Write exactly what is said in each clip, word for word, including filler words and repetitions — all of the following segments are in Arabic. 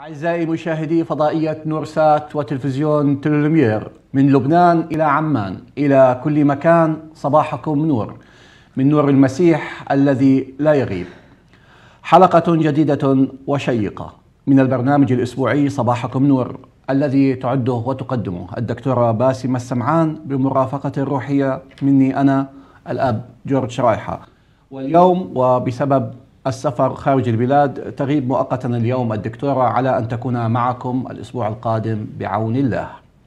أعزائي مشاهدي فضائية نورسات وتلفزيون تلمير من لبنان إلى عمان إلى كل مكان، صباحكم نور من نور المسيح الذي لا يغيب. حلقة جديدة وشيقة من البرنامج الأسبوعي صباحكم نور الذي تعده وتقدمه الدكتورة باسمة السمعان بمرافقة الروحية مني أنا الأب جورج شرايحة. واليوم وبسبب السفر خارج البلاد تغيب مؤقتا اليوم الدكتورة على أن تكون معكم الأسبوع القادم بعون الله.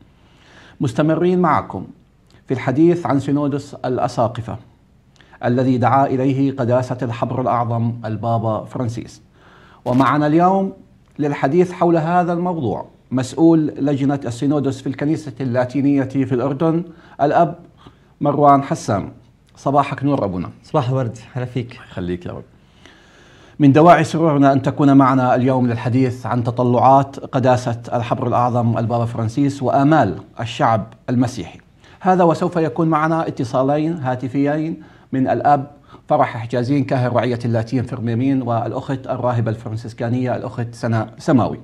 مستمرين معكم في الحديث عن سينودس الأساقفة الذي دعا إليه قداسة الحبر الأعظم البابا فرانسيس. ومعنا اليوم للحديث حول هذا الموضوع مسؤول لجنة السينودس في الكنيسة اللاتينية في الأردن الأب مروان حسان. صباحك نور أبونا. صباح الورد، هلا فيك. خليك يا رب. من دواعي سرورنا أن تكون معنا اليوم للحديث عن تطلعات قداسة الحبر الأعظم البابا فرانسيس وآمال الشعب المسيحي. هذا وسوف يكون معنا اتصالين هاتفيين من الأب فرح حجازين كاهن رعية اللاتين فرميمين والأخت الراهبة الفرنسيسكانية الأخت سناء سماوي.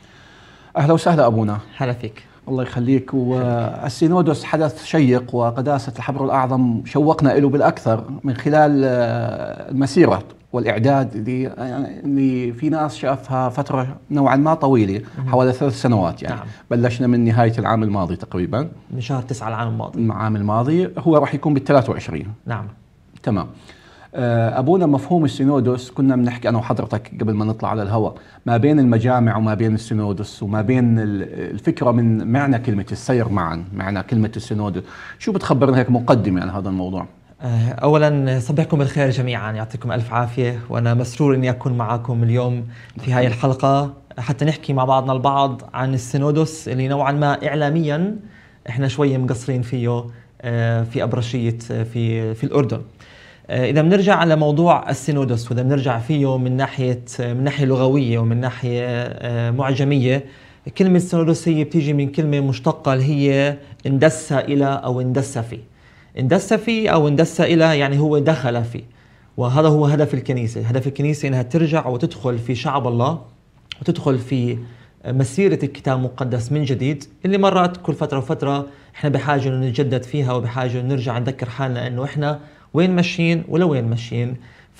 أهلا وسهلا أبونا. هلا فيك. الله يخليك. والسينودس حدث شيق وقداسة الحبر الأعظم شوقنا له بالأكثر من خلال المسيرة والإعداد اللي يعني في ناس شافها فترة نوعا ما طويلة حوالي ثلاث سنوات يعني. نعم. بلشنا من نهاية العام الماضي تقريبا من شهر تسعة العام الماضي. العام الماضي هو راح يكون بالثلاث وعشرين. نعم تمام. أبونا مفهوم السينودس كنا بنحكي أنا وحضرتك قبل ما نطلع على الهواء ما بين المجامع وما بين السينودس وما بين الفكرة من معنى كلمة السير معا، معنى كلمة السينودس. شو بتخبرنا هيك مقدمة عن هذا الموضوع؟ أولا صبحكم بالخير جميعا، يعطيكم ألف عافية، وأنا مسرور أني أكون معكم اليوم في هاي الحلقة حتى نحكي مع بعضنا البعض عن السينودس اللي نوعا ما إعلاميا إحنا شوية مقصرين فيه في أبرشية في في الأردن. إذا بنرجع على موضوع السينودس وإذا بنرجع فيه من ناحية من ناحية لغوية ومن ناحية معجمية، كلمة سينودس هي بتيجي من كلمة مشتقة اللي هي اندس إلى أو اندس في. اندس في أو اندس إلى يعني هو دخل فيه، وهذا هو هدف الكنيسة. هدف الكنيسة إنها ترجع وتدخل في شعب الله وتدخل في مسيرة الكتاب المقدس من جديد، اللي مرات كل فترة وفترة إحنا بحاجة إنه نتجدد فيها وبحاجة إنه نرجع نذكر حالنا إنه إحنا وين ماشيين ولوين ماشيين.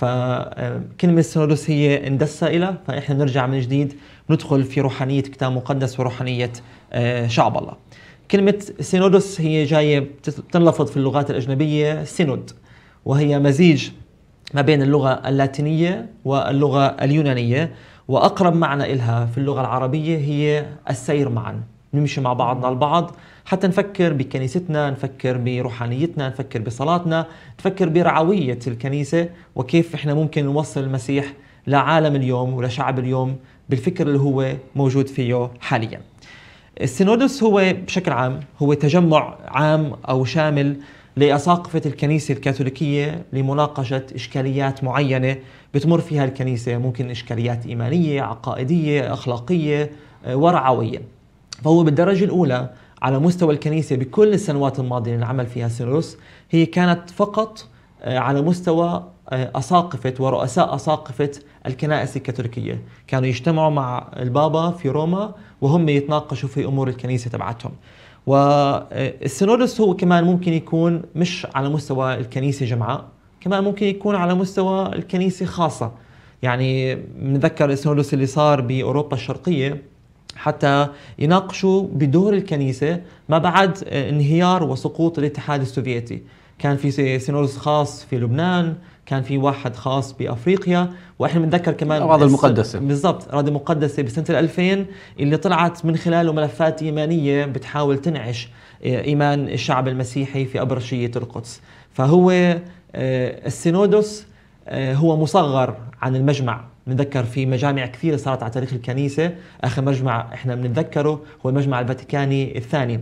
فكلمة السينودس هي اندس إلى، فإحنا نرجع من جديد ندخل في روحانية كتاب مقدس وروحانية شعب الله. كلمة سينودس هي جاية تنلفظ في اللغات الأجنبية سينود، وهي مزيج ما بين اللغة اللاتينية واللغة اليونانية، وأقرب معنى إلها في اللغة العربية هي السير معا. نمشي مع بعضنا البعض حتى نفكر بكنيستنا، نفكر بروحانيتنا، نفكر بصلاتنا، نفكر برعوية الكنيسة وكيف إحنا ممكن نوصل المسيح لعالم اليوم ولشعب اليوم بالفكر اللي هو موجود فيه حاليا. السينودس هو بشكل عام هو تجمع عام أو شامل لأساقفة الكنيسة الكاثوليكية لمناقشة إشكاليات معينة بتمر فيها الكنيسة، ممكن إشكاليات إيمانية، عقائدية، أخلاقية ورعوية. فهو بالدرجة الأولى على مستوى الكنيسة بكل السنوات الماضية اللي عمل فيها سينودس هي كانت فقط على مستوى أساقفة ورؤساء أساقفة الكنائس الكاثوليكية، كانوا يجتمعوا مع البابا في روما وهم يتناقشوا في أمور الكنيسة تبعتهم. والسينودس هو كمان ممكن يكون مش على مستوى الكنيسة جمعاء، كمان ممكن يكون على مستوى الكنيسة خاصة. يعني نذكر السينودس اللي صار بأوروبا الشرقية حتى يناقشوا بدور الكنيسة ما بعد انهيار وسقوط الاتحاد السوفيتي. كان في سينودس خاص في لبنان، كان في واحد خاص بأفريقيا، وإحنا بنتذكر كمان الأراضي المقدسة. بالضبط، الأراضي المقدسة بسنة الألفين اللي طلعت من خلاله ملفات إيمانية بتحاول تنعش إيمان الشعب المسيحي في أبرشية القدس. فهو السينودس هو مصغر عن المجمع. نتذكر في مجامع كثيرة صارت على تاريخ الكنيسة، آخر مجمع إحنا بنتذكره هو المجمع الفاتيكاني الثاني.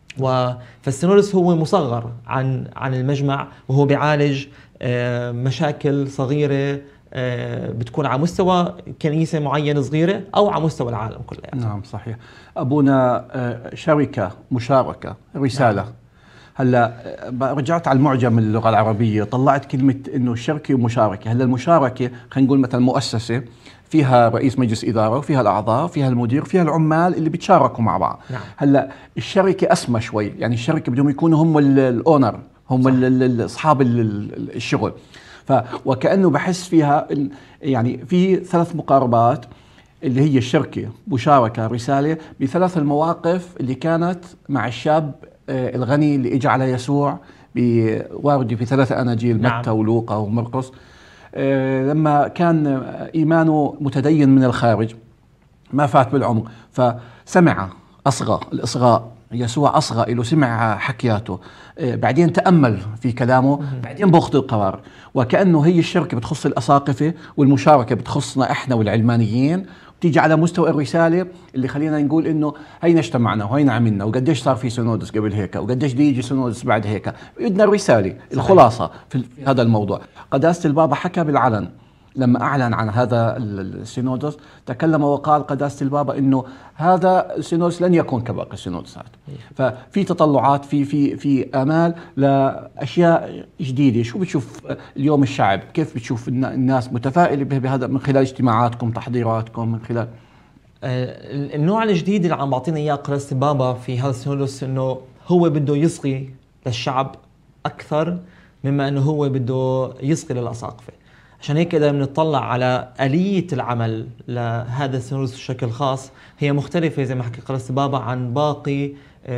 فالسينودس هو مصغر عن عن المجمع، وهو بيعالج مشاكل صغيرة بتكون على مستوى كنيسة معينة صغيرة أو على مستوى العالم كله يعني. نعم صحيح. أبونا شركة مشاركة رسالة. نعم. هلا رجعت على المعجم اللغة العربية طلعت كلمة إنه شركة ومشاركة. هلا المشاركة خلينا نقول مثلا مؤسسة فيها رئيس مجلس إدارة وفيها الأعضاء وفيها المدير وفيها العمال اللي بيتشاركوا مع بعض. نعم. هلا الشركة أسمى شوي، يعني الشركة بدهم يكونوا هم الأونر، هم أصحاب الشغل. ف وكأنه بحس فيها يعني في ثلاث مقاربات اللي هي الشركة، مشاركة، رسالة، بثلاث المواقف اللي كانت مع الشاب الغني اللي اجى على يسوع بوارد في ثلاثة أناجيل، نعم. متى ولوقا ومرقس. لما كان إيمانه متدين من الخارج ما فات بالعمر، فسمع أصغى الإصغاء، يسوع أصغى له، سمع حكياته، بعدين تأمل في كلامه، بعدين بأخذ القرار. وكأنه هي الشركة بتخص الأساقفة والمشاركة بتخصنا إحنا والعلمانيين، بتيجي على مستوى الرسالة اللي خلينا نقول إنه هينا اجتمعنا وهينا عملنا وقديش صار في سينودس قبل هيك وقديش دي يجي سينودس بعد هيك. بدنا الرسالة الخلاصة في هذا الموضوع. قداسة البابا حكى بالعلن لما أعلن عن هذا السينودس، تكلم وقال قداسة البابا إنه هذا السينودس لن يكون كباقي السينودسات. ففي تطلعات، في في في آمال لأشياء جديدة. شو بتشوف اليوم الشعب؟ كيف بتشوف الناس متفائلة بهذا من خلال اجتماعاتكم، تحضيراتكم، من خلال النوع الجديد اللي عم بعطينا إياه قداسة البابا في هذا السينودس؟ إنه هو بده يصغي للشعب أكثر مما إنه هو بده يصغي للأساقفة. عشان هيك إذا بنطلع على آلية العمل لهذا السينودس بشكل خاص، هي مختلفة زي ما حكي قداسة البابا عن باقي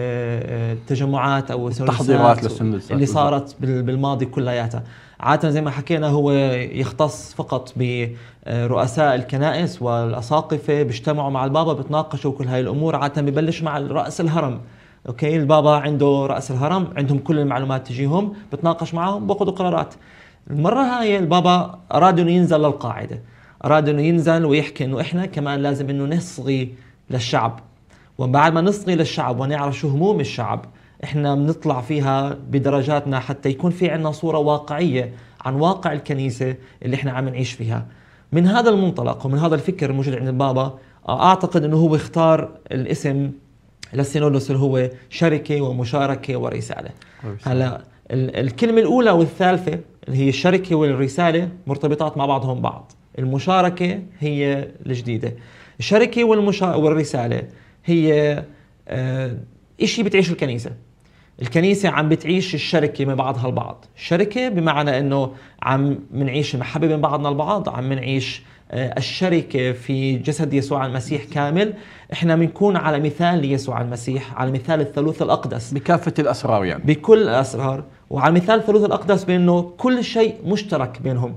التجمعات أو التحضيرات للسينودس اللي صارت بالماضي كلياتها. عادة زي ما حكينا هو يختص فقط برؤساء الكنائس والأساقفة، بيجتمعوا مع البابا بتناقشوا كل هاي الأمور. عادة ببلش مع رأس الهرم، اوكي، البابا عنده رأس الهرم، عندهم كل المعلومات تجيهم، بتناقش معهم، باخذوا قرارات. المرة هاي البابا أراد إنه ينزل للقاعدة، أراد إنه ينزل ويحكي إنه إحنا كمان لازم إنه نصغي للشعب، وبعد ما نصغي للشعب ونعرف شو هموم الشعب، إحنا بنطلع فيها بدرجاتنا حتى يكون في عنا صورة واقعية عن واقع الكنيسة اللي إحنا عم نعيش فيها. من هذا المنطلق ومن هذا الفكر الموجود عند البابا، أعتقد إنه هو اختار الاسم للسينودس اللي هو شركة ومشاركة ورسالة. هلا الكلمة الأولى والثالثة اللي هي الشركة والرسالة مرتبطات مع بعضهم بعض. المشاركة هي الجديدة، الشركة والمشا... والرسالة هي آه إشي بتعيش الكنيسة. الكنيسة عم بتعيش الشركة من بعضها البعض. الشركة بمعنى أنه عم منعيش المحبة بين بعضنا البعض، عم منعيش آه الشركة في جسد يسوع المسيح كامل. إحنا بنكون على مثال يسوع المسيح، على مثال الثالوث الأقدس بكافة الأسرار، يعني بكل الأسرار، وعلى مثال الثالوث الأقدس بأنه كل شيء مشترك بينهم.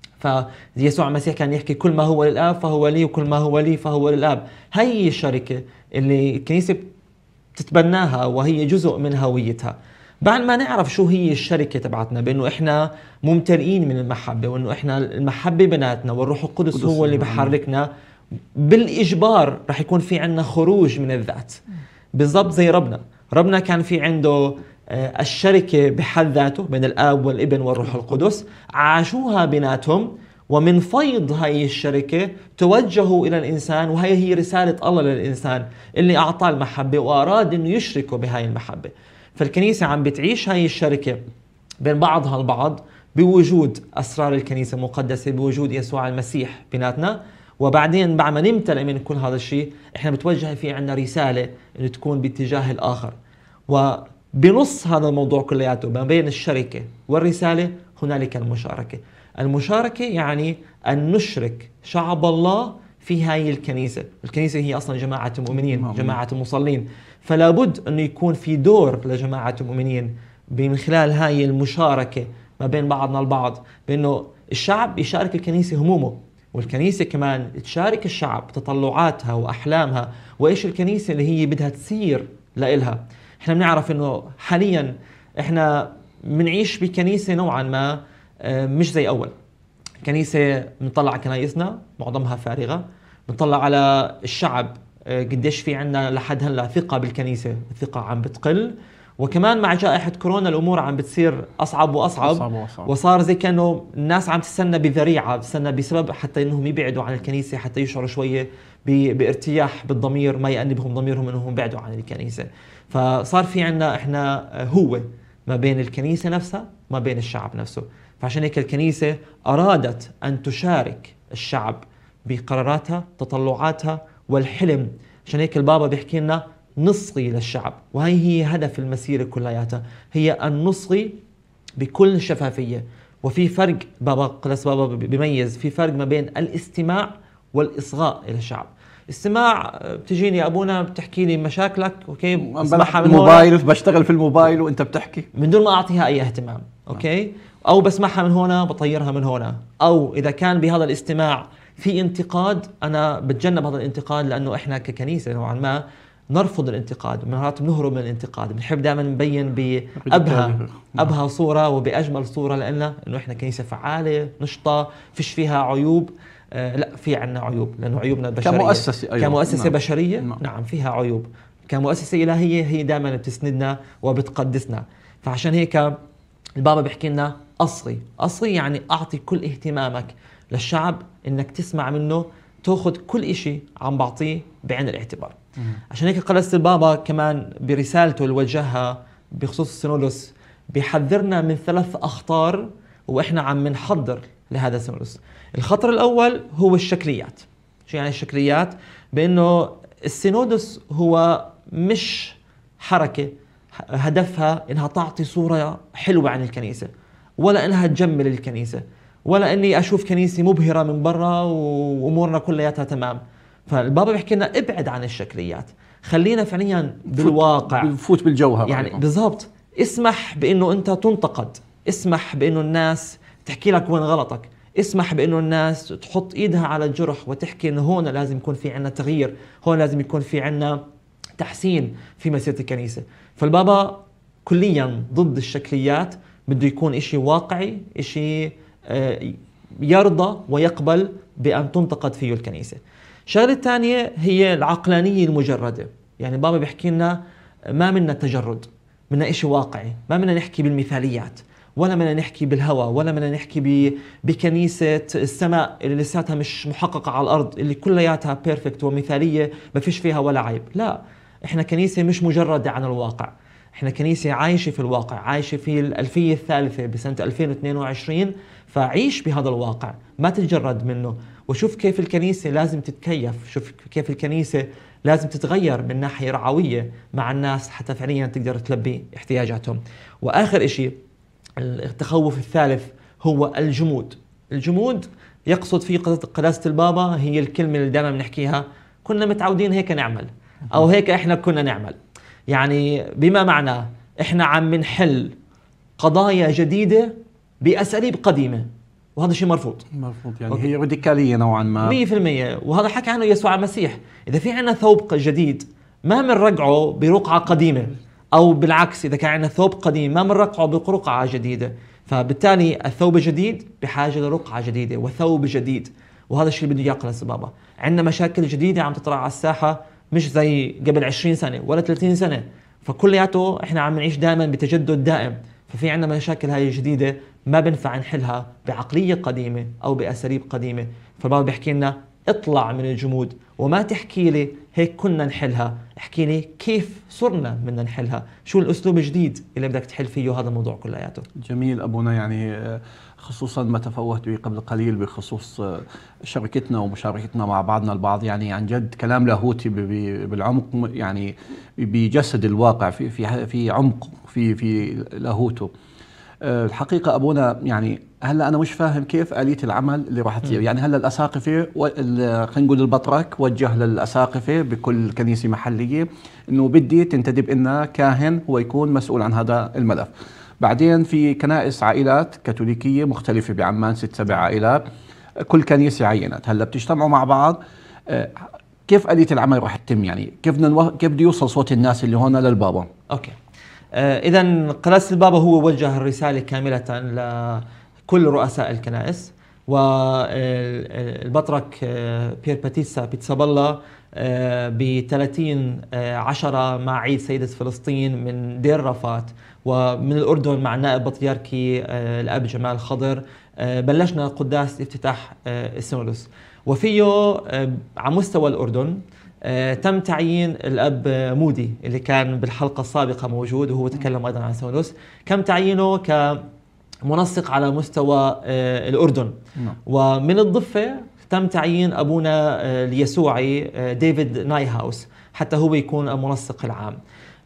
فيسوع المسيح كان يحكي كل ما هو للآب فهو لي، وكل ما هو لي فهو للآب. هي الشركة اللي الكنيسة تتبناها وهي جزء من هويتها. بعد ما نعرف شو هي الشركة تبعتنا، بأنه إحنا ممتلئين من المحبة، وأنه إحنا المحبة بناتنا، والروح القدس هو اللي بحركنا، بالإجبار رح يكون في عنا خروج من الذات. بالضبط زي ربنا ربنا كان في عنده الشركة بحد ذاته بين الآب والابن والروح القدس، عاشوها بيناتهم، ومن فيض هاي الشركة توجهوا إلى الإنسان، وهي هي رسالة الله للإنسان اللي أعطاه المحبة وأراد أنه يشركوا بهاي المحبة. فالكنيسة عم بتعيش هاي الشركة بين بعضها البعض بوجود أسرار الكنيسة المقدسة، بوجود يسوع المسيح بيناتنا. وبعدين بعد ما نمتلئ من كل هذا الشيء، إحنا بتوجه في عنا رسالة أن تكون باتجاه الآخر. وبنص هذا الموضوع كلياته ما بين الشركة والرسالة هنالك المشاركة. المشاركة يعني أن نشرك شعب الله في هاي الكنيسة. الكنيسة هي أصلا جماعة المؤمنين، جماعة المصلين، فلا بد أنه يكون في دور لجماعة المؤمنين من خلال هاي المشاركة ما بين بعضنا البعض، بأنه الشعب يشارك الكنيسة همومه، والكنيسة كمان تشارك الشعب تطلعاتها وأحلامها، وإيش الكنيسة اللي هي بدها تسير لإلها. إحنا بنعرف إنه حاليا إحنا بنعيش بكنيسة نوعا ما مش زي أول. كنيسة بنطلع على كنايسنا معظمها فارغة، بنطلع على الشعب قديش في عنا لحد هلا ثقة بالكنيسة، الثقة عم بتقل، وكمان مع جائحة كورونا الأمور عم بتصير أصعب وأصعب, أصعب, وأصعب. وصار زي كأنه الناس عم تستنى بذريعة، تستنى بسبب حتى إنهم يبعدوا عن الكنيسة، حتى يشعروا شوية بارتياح بالضمير، ما يأنبهم ضميرهم إنهم بعدوا عن الكنيسة. فصار في عنا إحنا هو ما بين الكنيسة نفسها ما بين الشعب نفسه. فعشان هيك الكنيسة أرادت أن تشارك الشعب بقراراتها، تطلعاتها والحلم. عشان هيك البابا بيحكي لنا نصغي للشعب، وهي هي هدف المسيرة كلياتها، هي أن نصغي بكل شفافية. وفي فرق، بابا قداس بابا بيميز في فرق ما بين الاستماع والإصغاء إلى الشعب. استماع، بتجيني ابونا بتحكي لي مشاكلك، اوكي، بسمعها من الموبايل، بشتغل في الموبايل وانت بتحكي من دون ما اعطيها اي اهتمام، اوكي، او بسمعها من هنا بطيرها من هنا. او اذا كان بهذا الاستماع في انتقاد، انا بتجنب هذا الانتقاد، لانه احنا ككنيسه نوعا ما نرفض الانتقاد، مرات بنهرب من الانتقاد، بنحب دائما نبين بابهى ابهى صوره وباجمل صوره، لان انه احنا كنيسه فعاله نشطه فيش فيها عيوب. آه لا، في عنا عيوب، لانه عيوبنا بشريه كمؤسسه، أيوة. كمؤسسه نعم. بشريه نعم. نعم فيها عيوب. كمؤسسه الهيه هي دائما بتسندنا وبتقدسنا. فعشان هيك البابا بيحكي لنا اصغي. اصغي يعني اعطي كل اهتمامك للشعب، انك تسمع منه، تاخذ كل إشي عم بعطيه بعين الاعتبار. مم. عشان هيك قداسة البابا كمان برسالته اللي وجهها بخصوص السينودوس بيحذرنا من ثلاث اخطار واحنا عم نحضر لهذا السينودوس. الخطر الاول هو الشكليات. شو يعني الشكليات؟ بانه السينودوس هو مش حركه هدفها انها تعطي صوره حلوه عن الكنيسه، ولا انها تجمل الكنيسه، ولا اني اشوف كنيسه مبهره من برا وامورنا كلياتها تمام. فالبابا بيحكي لنا ابعد عن الشكليات، خلينا فعليا بالواقع، بفوت بالجوهر يعني بالضبط. اسمح بانه انت تنتقد، اسمح بانه الناس تحكي لك وين غلطك، اسمح بانه الناس تحط ايدها على الجرح وتحكي انه هون لازم يكون في عنا تغيير، هون لازم يكون في عنا تحسين في مسيرة الكنيسة. فالبابا كليا ضد الشكليات، بده يكون اشي واقعي، اشي يرضى ويقبل بأن تنتقد فيه الكنيسة. الشغلة الثانية هي العقلانية المجردة. يعني بابا بيحكي لنا ما منا تجرد، منا اشي واقعي، ما منا نحكي بالمثاليات، ولا بدنا نحكي بالهوى، ولا بدنا نحكي بكنيسة السماء اللي لساتها مش محققة على الأرض، اللي كلياتها بيرفكت ومثالية ما فيش فيها ولا عيب. لا، احنا كنيسة مش مجردة عن الواقع، احنا كنيسة عايشة في الواقع، عايشة في الألفية الثالثة بسنة ألفين واثنين وعشرين. فعيش بهذا الواقع، ما تتجرد منه، وشوف كيف الكنيسة لازم تتكيف، شوف كيف الكنيسة لازم تتغير من ناحية رعوية مع الناس حتى فعليا تقدر تلبي احتياجاتهم. وآخر إشي التخوف الثالث هو الجمود. الجمود يقصد فيه قداسة البابا هي الكلمة اللي دائما بنحكيها، كنا متعودين هيك نعمل، أو هيك إحنا كنا نعمل. يعني بما معناه إحنا عم نحل قضايا جديدة بأساليب قديمة، وهذا شيء مرفوض. مرفوض يعني أوكي. هي راديكالية نوعا ما مية بالمية. وهذا حكى عنه يسوع المسيح، إذا في عنا ثوب جديد ما بنرجعه برقعة قديمة، أو بالعكس إذا كان عندنا ثوب قديم ما بنرقعه برقعة جديدة. فبالتالي الثوب الجديد بحاجة لرقعة جديدة وثوب جديد، وهذا الشيء اللي بده إياه قداسة البابا. عندنا مشاكل جديدة عم تطلع على الساحة، مش زي قبل عشرين سنة ولا ثلاثين سنة، فكلياته إحنا عم نعيش دائما بتجدد دائم. ففي عندنا مشاكل هاي جديدة ما بنفع نحلها بعقلية قديمة أو بأساليب قديمة. فالبابا بيحكي لنا اطلع من الجمود، وما تحكي لي هيك كنا نحلها، احكي لي كيف صرنا بدنا نحلها، شو الأسلوب الجديد اللي بدك تحل فيه هذا الموضوع كلياته. جميل أبونا، يعني خصوصا ما تفوهت به قبل قليل بخصوص شركتنا ومشاركتنا مع بعضنا البعض، يعني عن جد كلام لاهوتي بالعمق، يعني بجسد الواقع في في في عمق في في لاهوته. الحقيقة أبونا يعني هلا أنا مش فاهم كيف آلية العمل اللي راح تصير. يعني هلا الأساقفة خلينا نقول البطرك وجه للأساقفة بكل كنيسة محلية إنه بدي تنتدب لنا كاهن هو يكون مسؤول عن هذا الملف. بعدين في كنائس عائلات كاثوليكية مختلفة بعمان، ست سبع عائلات، كل كنيسة عينت. هلا بتجتمعوا مع بعض، كيف آلية العمل راح تتم؟ يعني كيف بدنا كيف بده يوصل صوت الناس اللي هون للبابا؟ أوكي. آه إذا قداسة البابا هو وجه الرسالة كاملة لكل رؤساء الكنائس، والبطرك آه بير باتيسا بيتسابلا آه ب ثلاثين عشرة مع عيد سيدة فلسطين من دير رفات، ومن الأردن مع النائب بطريركي آه الأب جمال خضر آه بلشنا قداس افتتاح آه السينودوس. وفيه آه على مستوى الأردن آه تم تعيين الأب مودي اللي كان بالحلقة السابقة موجود وهو تكلم أيضا عن السينودوس، كم تعيينه كمنسق على مستوى آه الأردن. م. ومن الضفة تم تعيين أبونا اليسوعي ديفيد نايهاوس حتى هو يكون المنسق العام.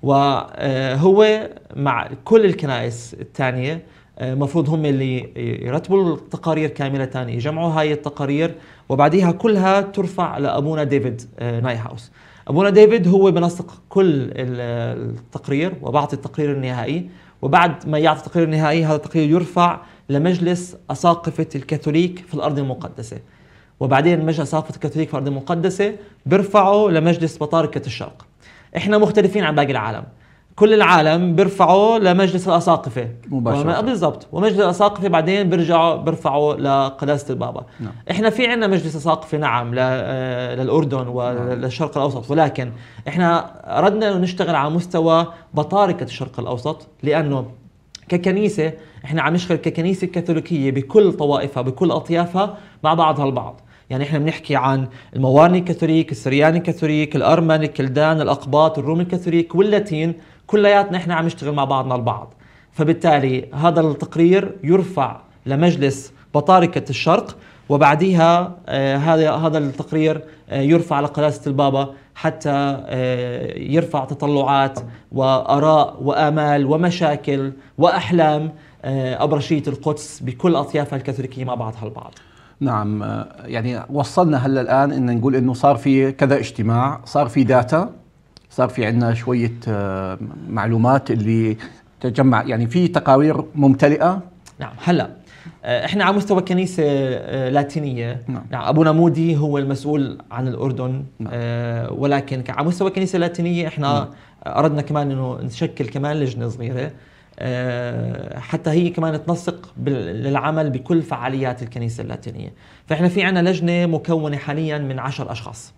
وهو مع كل الكنائس الثانية مفروض هم اللي يرتبوا التقارير كاملة، يجمعوا هاي التقارير وبعديها كلها ترفع لأبونا ديفيد نايهاوس. أبونا ديفيد هو بنسق كل التقرير وبعطي التقرير النهائي، وبعد ما يعطي التقرير النهائي هذا التقرير يرفع لمجلس أساقفة الكاثوليك في الأرض المقدسة، وبعدين مجلس أساقفة الكاثوليك في الأرض المقدسة بيرفعه لمجلس بطاركة الشرق. إحنا مختلفين عن باقي العالم، كل العالم بيرفعوا لمجلس الأساقفة مباشرة بالضبط، ومجلس الأساقفة بعدين بيرجعوا بيرفعوا لقداسة البابا. نعم. إحنا في عندنا مجلس أساقفة نعم للأردن وللشرق الأوسط، ولكن إحنا أردنا نشتغل على مستوى بطاركة الشرق الأوسط، لأنه ككنيسة إحنا عم نشتغل ككنيسة كاثوليكية بكل طوائفها بكل أطيافها مع بعضها البعض. يعني إحنا بنحكي عن الموارني الكاثوليك، السرياني الكاثوليك، الأرمن، الكلدان، الأقباط، الروم الكاثوليك واللاتين، كلياتنا إحنا عم نشتغل مع بعضنا البعض. فبالتالي هذا التقرير يرفع لمجلس بطاركة الشرق، وبعديها آه هذا هذا التقرير آه يرفع لقداسة البابا حتى آه يرفع تطلعات وآراء وآمال ومشاكل وأحلام آه أبرشية القدس بكل أطيافها الكاثوليكية مع بعضها البعض. نعم، يعني وصلنا هلا الآن إن نقول إنه صار في كذا اجتماع، صار في داتا، صار في عندنا شوية معلومات اللي تجمع، يعني في تقارير ممتلئة. نعم. هلا احنا على مستوى كنيسة لاتينية، نعم. نعم. أبونا مودي هو المسؤول عن الأردن. نعم. آه ولكن على مستوى كنيسة لاتينية احنا نعم. أردنا كمان إنه نشكل كمان لجنة صغيرة آه حتى هي كمان تنسق للعمل بكل فعاليات الكنيسة اللاتينية. فاحنا في عنا لجنة مكونة حاليا من عشر أشخاص،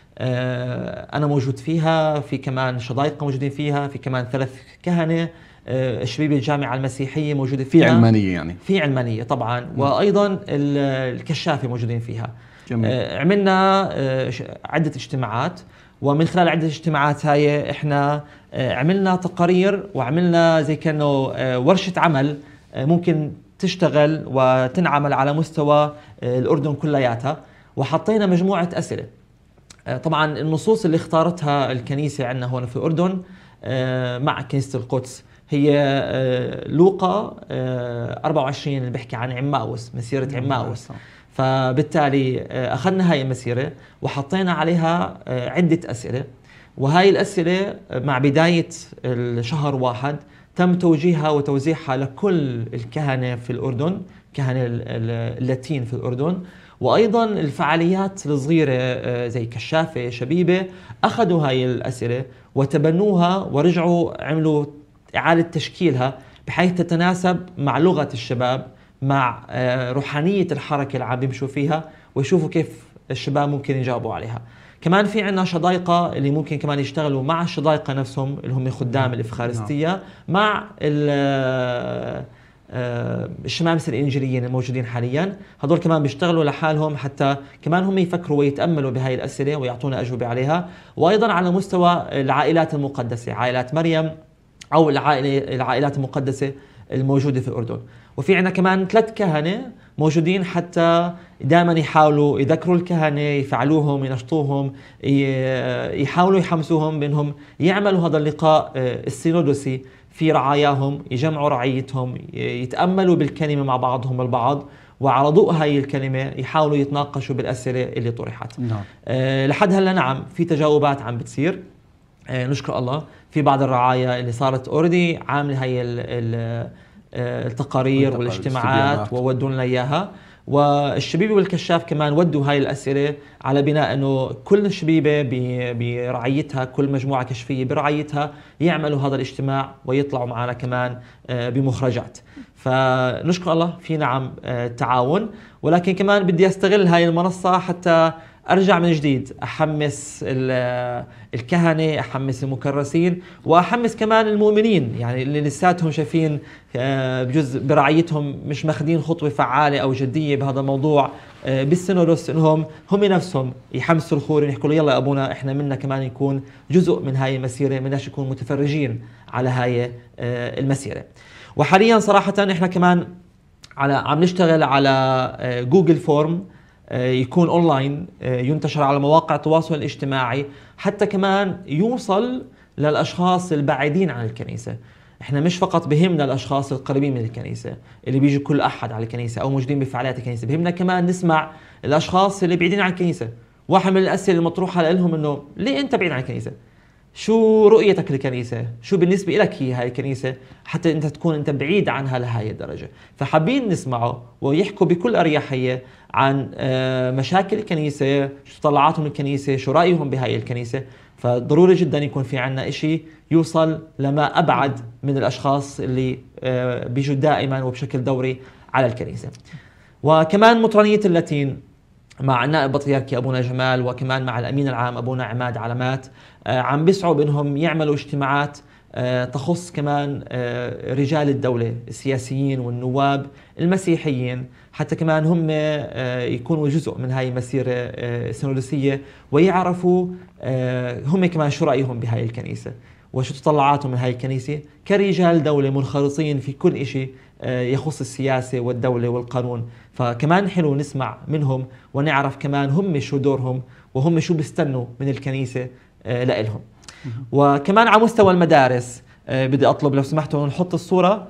آه أنا موجود فيها، في كمان شضايقة موجودين فيها، في كمان ثلاث كهنة، آه الشبيبة الجامعة المسيحية موجودة فيها، في علمانية يعني في علمانية طبعا، م. وأيضا الكشافة موجودين فيها. جميل. آه عملنا آه عدة اجتماعات، ومن خلال عدة اجتماعات هاي احنا آه عملنا تقارير وعملنا زي كأنه آه ورشة عمل آه ممكن تشتغل وتنعمل على مستوى آه الأردن كلياتها، وحطينا مجموعة أسئلة. طبعا النصوص اللي اختارتها الكنيسة عندنا هون في الأردن مع كنيسة القدس هي لوقا أربعة وعشرين اللي بيحكي عن عماؤوس، مسيرة عماؤوس. فبالتالي أخذنا هاي المسيرة وحطينا عليها عدة أسئلة، وهاي الأسئلة مع بداية الشهر واحد تم توجيهها وتوزيعها لكل الكهنة في الأردن، كهنة اللاتين في الأردن، وأيضا الفعاليات الصغيرة زي كشافة، شبيبة، أخذوا هاي الأسئلة وتبنوها ورجعوا عملوا إعادة تشكيلها بحيث تتناسب مع لغة الشباب، مع روحانية الحركة اللي عم بيمشوا فيها، ويشوفوا كيف الشباب ممكن يجاوبوا عليها. كمان في عنا شضايقة اللي ممكن كمان يشتغلوا مع الشضايقة نفسهم اللي هم خدام الإفخارستية مع الشمامسة الإنجيليين الموجودين حاليا. هذول كمان بيشتغلوا لحالهم حتى كمان هم يفكروا ويتأملوا بهاي الأسئلة ويعطونا أجوبة عليها. وأيضا على مستوى العائلات المقدسة، عائلات مريم أو العائلة العائلات المقدسة الموجودة في الأردن. وفي عنا كمان ثلاث كهنة موجودين حتى دائما يحاولوا يذكروا الكهنة، يفعلوهم، ينشطوهم، يحاولوا يحمسوهم بأنهم يعملوا هذا اللقاء السينودوسي في رعاياهم، يجمعوا رعيتهم، يتأملوا بالكلمة مع بعضهم البعض، وعلى ضوء هاي الكلمة يحاولوا يتناقشوا بالأسئلة اللي طرحت. نعم. أه لحد هلا نعم في تجاوبات عم بتصير، أه نشكر الله. في بعض الرعايا اللي صارت اوريدي عامله هاي ال ال التقارير والاجتماعات وودوا لنا اياها، والشبيبة والكشاف كمان ودوا هاي الأسئلة على بناء أنه كل الشبيبة برعايتها، كل مجموعة كشفية برعايتها يعملوا هذا الاجتماع ويطلعوا معنا كمان بمخرجات. فنشكر الله في نعم تعاون، ولكن كمان بدي أستغل هاي المنصة حتى أرجع من جديد أحمس الكهنة، أحمس المكرسين، وأحمس كمان المؤمنين يعني اللي لساتهم شايفين بجزء برعايتهم مش ماخذين خطوة فعالة أو جدية بهذا الموضوع بالسينودوس، إنهم هم نفسهم يحمسوا الخور يحكوا له يلا أبونا إحنا منا كمان نكون جزء من هاي المسيرة، مناش نكون متفرجين على هاي المسيرة. وحاليا صراحة إحنا كمان على عم نشتغل على جوجل فورم يكون اونلاين، ينتشر على مواقع التواصل الاجتماعي، حتى كمان يوصل للاشخاص البعيدين عن الكنيسه. احنا مش فقط بهمنا الاشخاص القريبين من الكنيسه اللي بيجوا كل احد على الكنيسه او موجودين بفعاليات الكنيسه، بهمنا كمان نسمع الاشخاص اللي بعيدين عن الكنيسه. واحد من الاسئله المطروحه لهم انه ليه انت بعيد عن الكنيسه؟ شو رؤيتك للكنيسه؟ شو بالنسبه لك هي هاي الكنيسه حتى انت تكون انت بعيد عنها لهي الدرجه؟ فحابين نسمعه ويحكوا بكل اريحيه عن مشاكل الكنيسه، شو تطلعاتهم الكنيسه، شو رايهم بهاي الكنيسه. فضروري جدا يكون في عنا إشي يوصل لما أبعد من الأشخاص اللي بيجوا دائما وبشكل دوري على الكنيسة. وكمان مطرانية اللاتين مع النائب البطريركي أبونا جمال، وكمان مع الأمين العام أبونا عماد علامات، عم بيسعوا بأنهم يعملوا اجتماعات تخص كمان رجال الدولة السياسيين والنواب المسيحيين، حتى كمان هم يكونوا جزء من هاي المسيرة السينودسية ويعرفوا هم كمان شو رأيهم بهاي الكنيسة وشو تطلعاتهم من هاي الكنيسة كرجال دولة منخرطين في كل إشي يخص السياسة والدولة والقانون. فكمان حلو نسمع منهم ونعرف كمان هم شو دورهم وهم شو بيستنوا من الكنيسة لإلهم. وكمان على مستوى المدارس بدي أطلب لو سمحتوا نحط الصورة.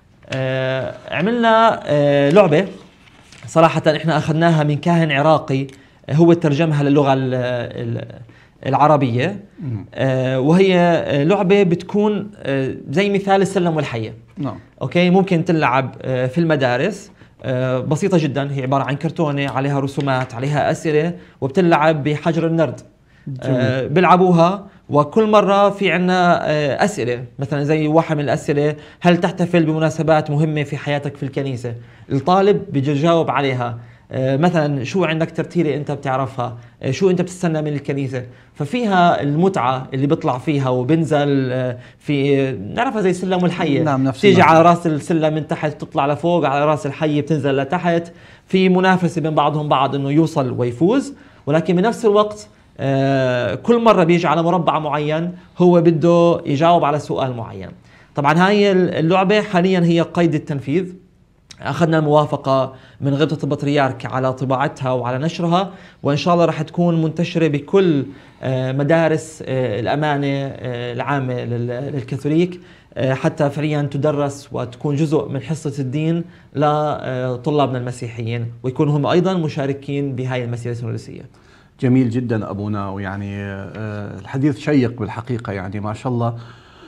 عملنا لعبة صراحة احنا أخذناها من كاهن عراقي هو ترجمها للغة العربية، وهي لعبة بتكون زي مثال السلم والحية. نعم. أوكي، ممكن تلعب في المدارس، بسيطة جدا، هي عبارة عن كرتونة عليها رسومات عليها أسئلة وبتلعب بحجر النرد. آه بيلعبوها وكل مرة في عنا آه أسئلة، مثلا زي واحد من الأسئلة: هل تحتفل بمناسبات مهمة في حياتك في الكنيسة؟ الطالب بيجاوب عليها. آه مثلا شو عندك ترتيلة أنت بتعرفها؟ آه شو أنت بتستنى من الكنيسة؟ ففيها المتعة اللي بيطلع فيها وبنزل آه في نعرفها زي السلم والحية. نعم، تيجي على راس السلم من تحت تطلع لفوق، على راس الحية بتنزل لتحت. في منافسة بين بعضهم بعض إنه يوصل ويفوز، ولكن بنفس الوقت آه كل مرة بيجي على مربع معين هو بده يجاوب على سؤال معين. طبعا هاي اللعبة حاليا هي قيد التنفيذ، أخذنا موافقة من غبطة البطريرك على طباعتها وعلى نشرها، وإن شاء الله رح تكون منتشرة بكل آه مدارس آه الأمانة آه العامة للكاثوليك، آه حتى فعليا تدرس وتكون جزء من حصة الدين لطلابنا المسيحيين، ويكونوا هم أيضا مشاركين بهاي المسيرة السينودسية. جميل جدا أبونا، ويعني الحديث شيق بالحقيقة، يعني ما شاء الله.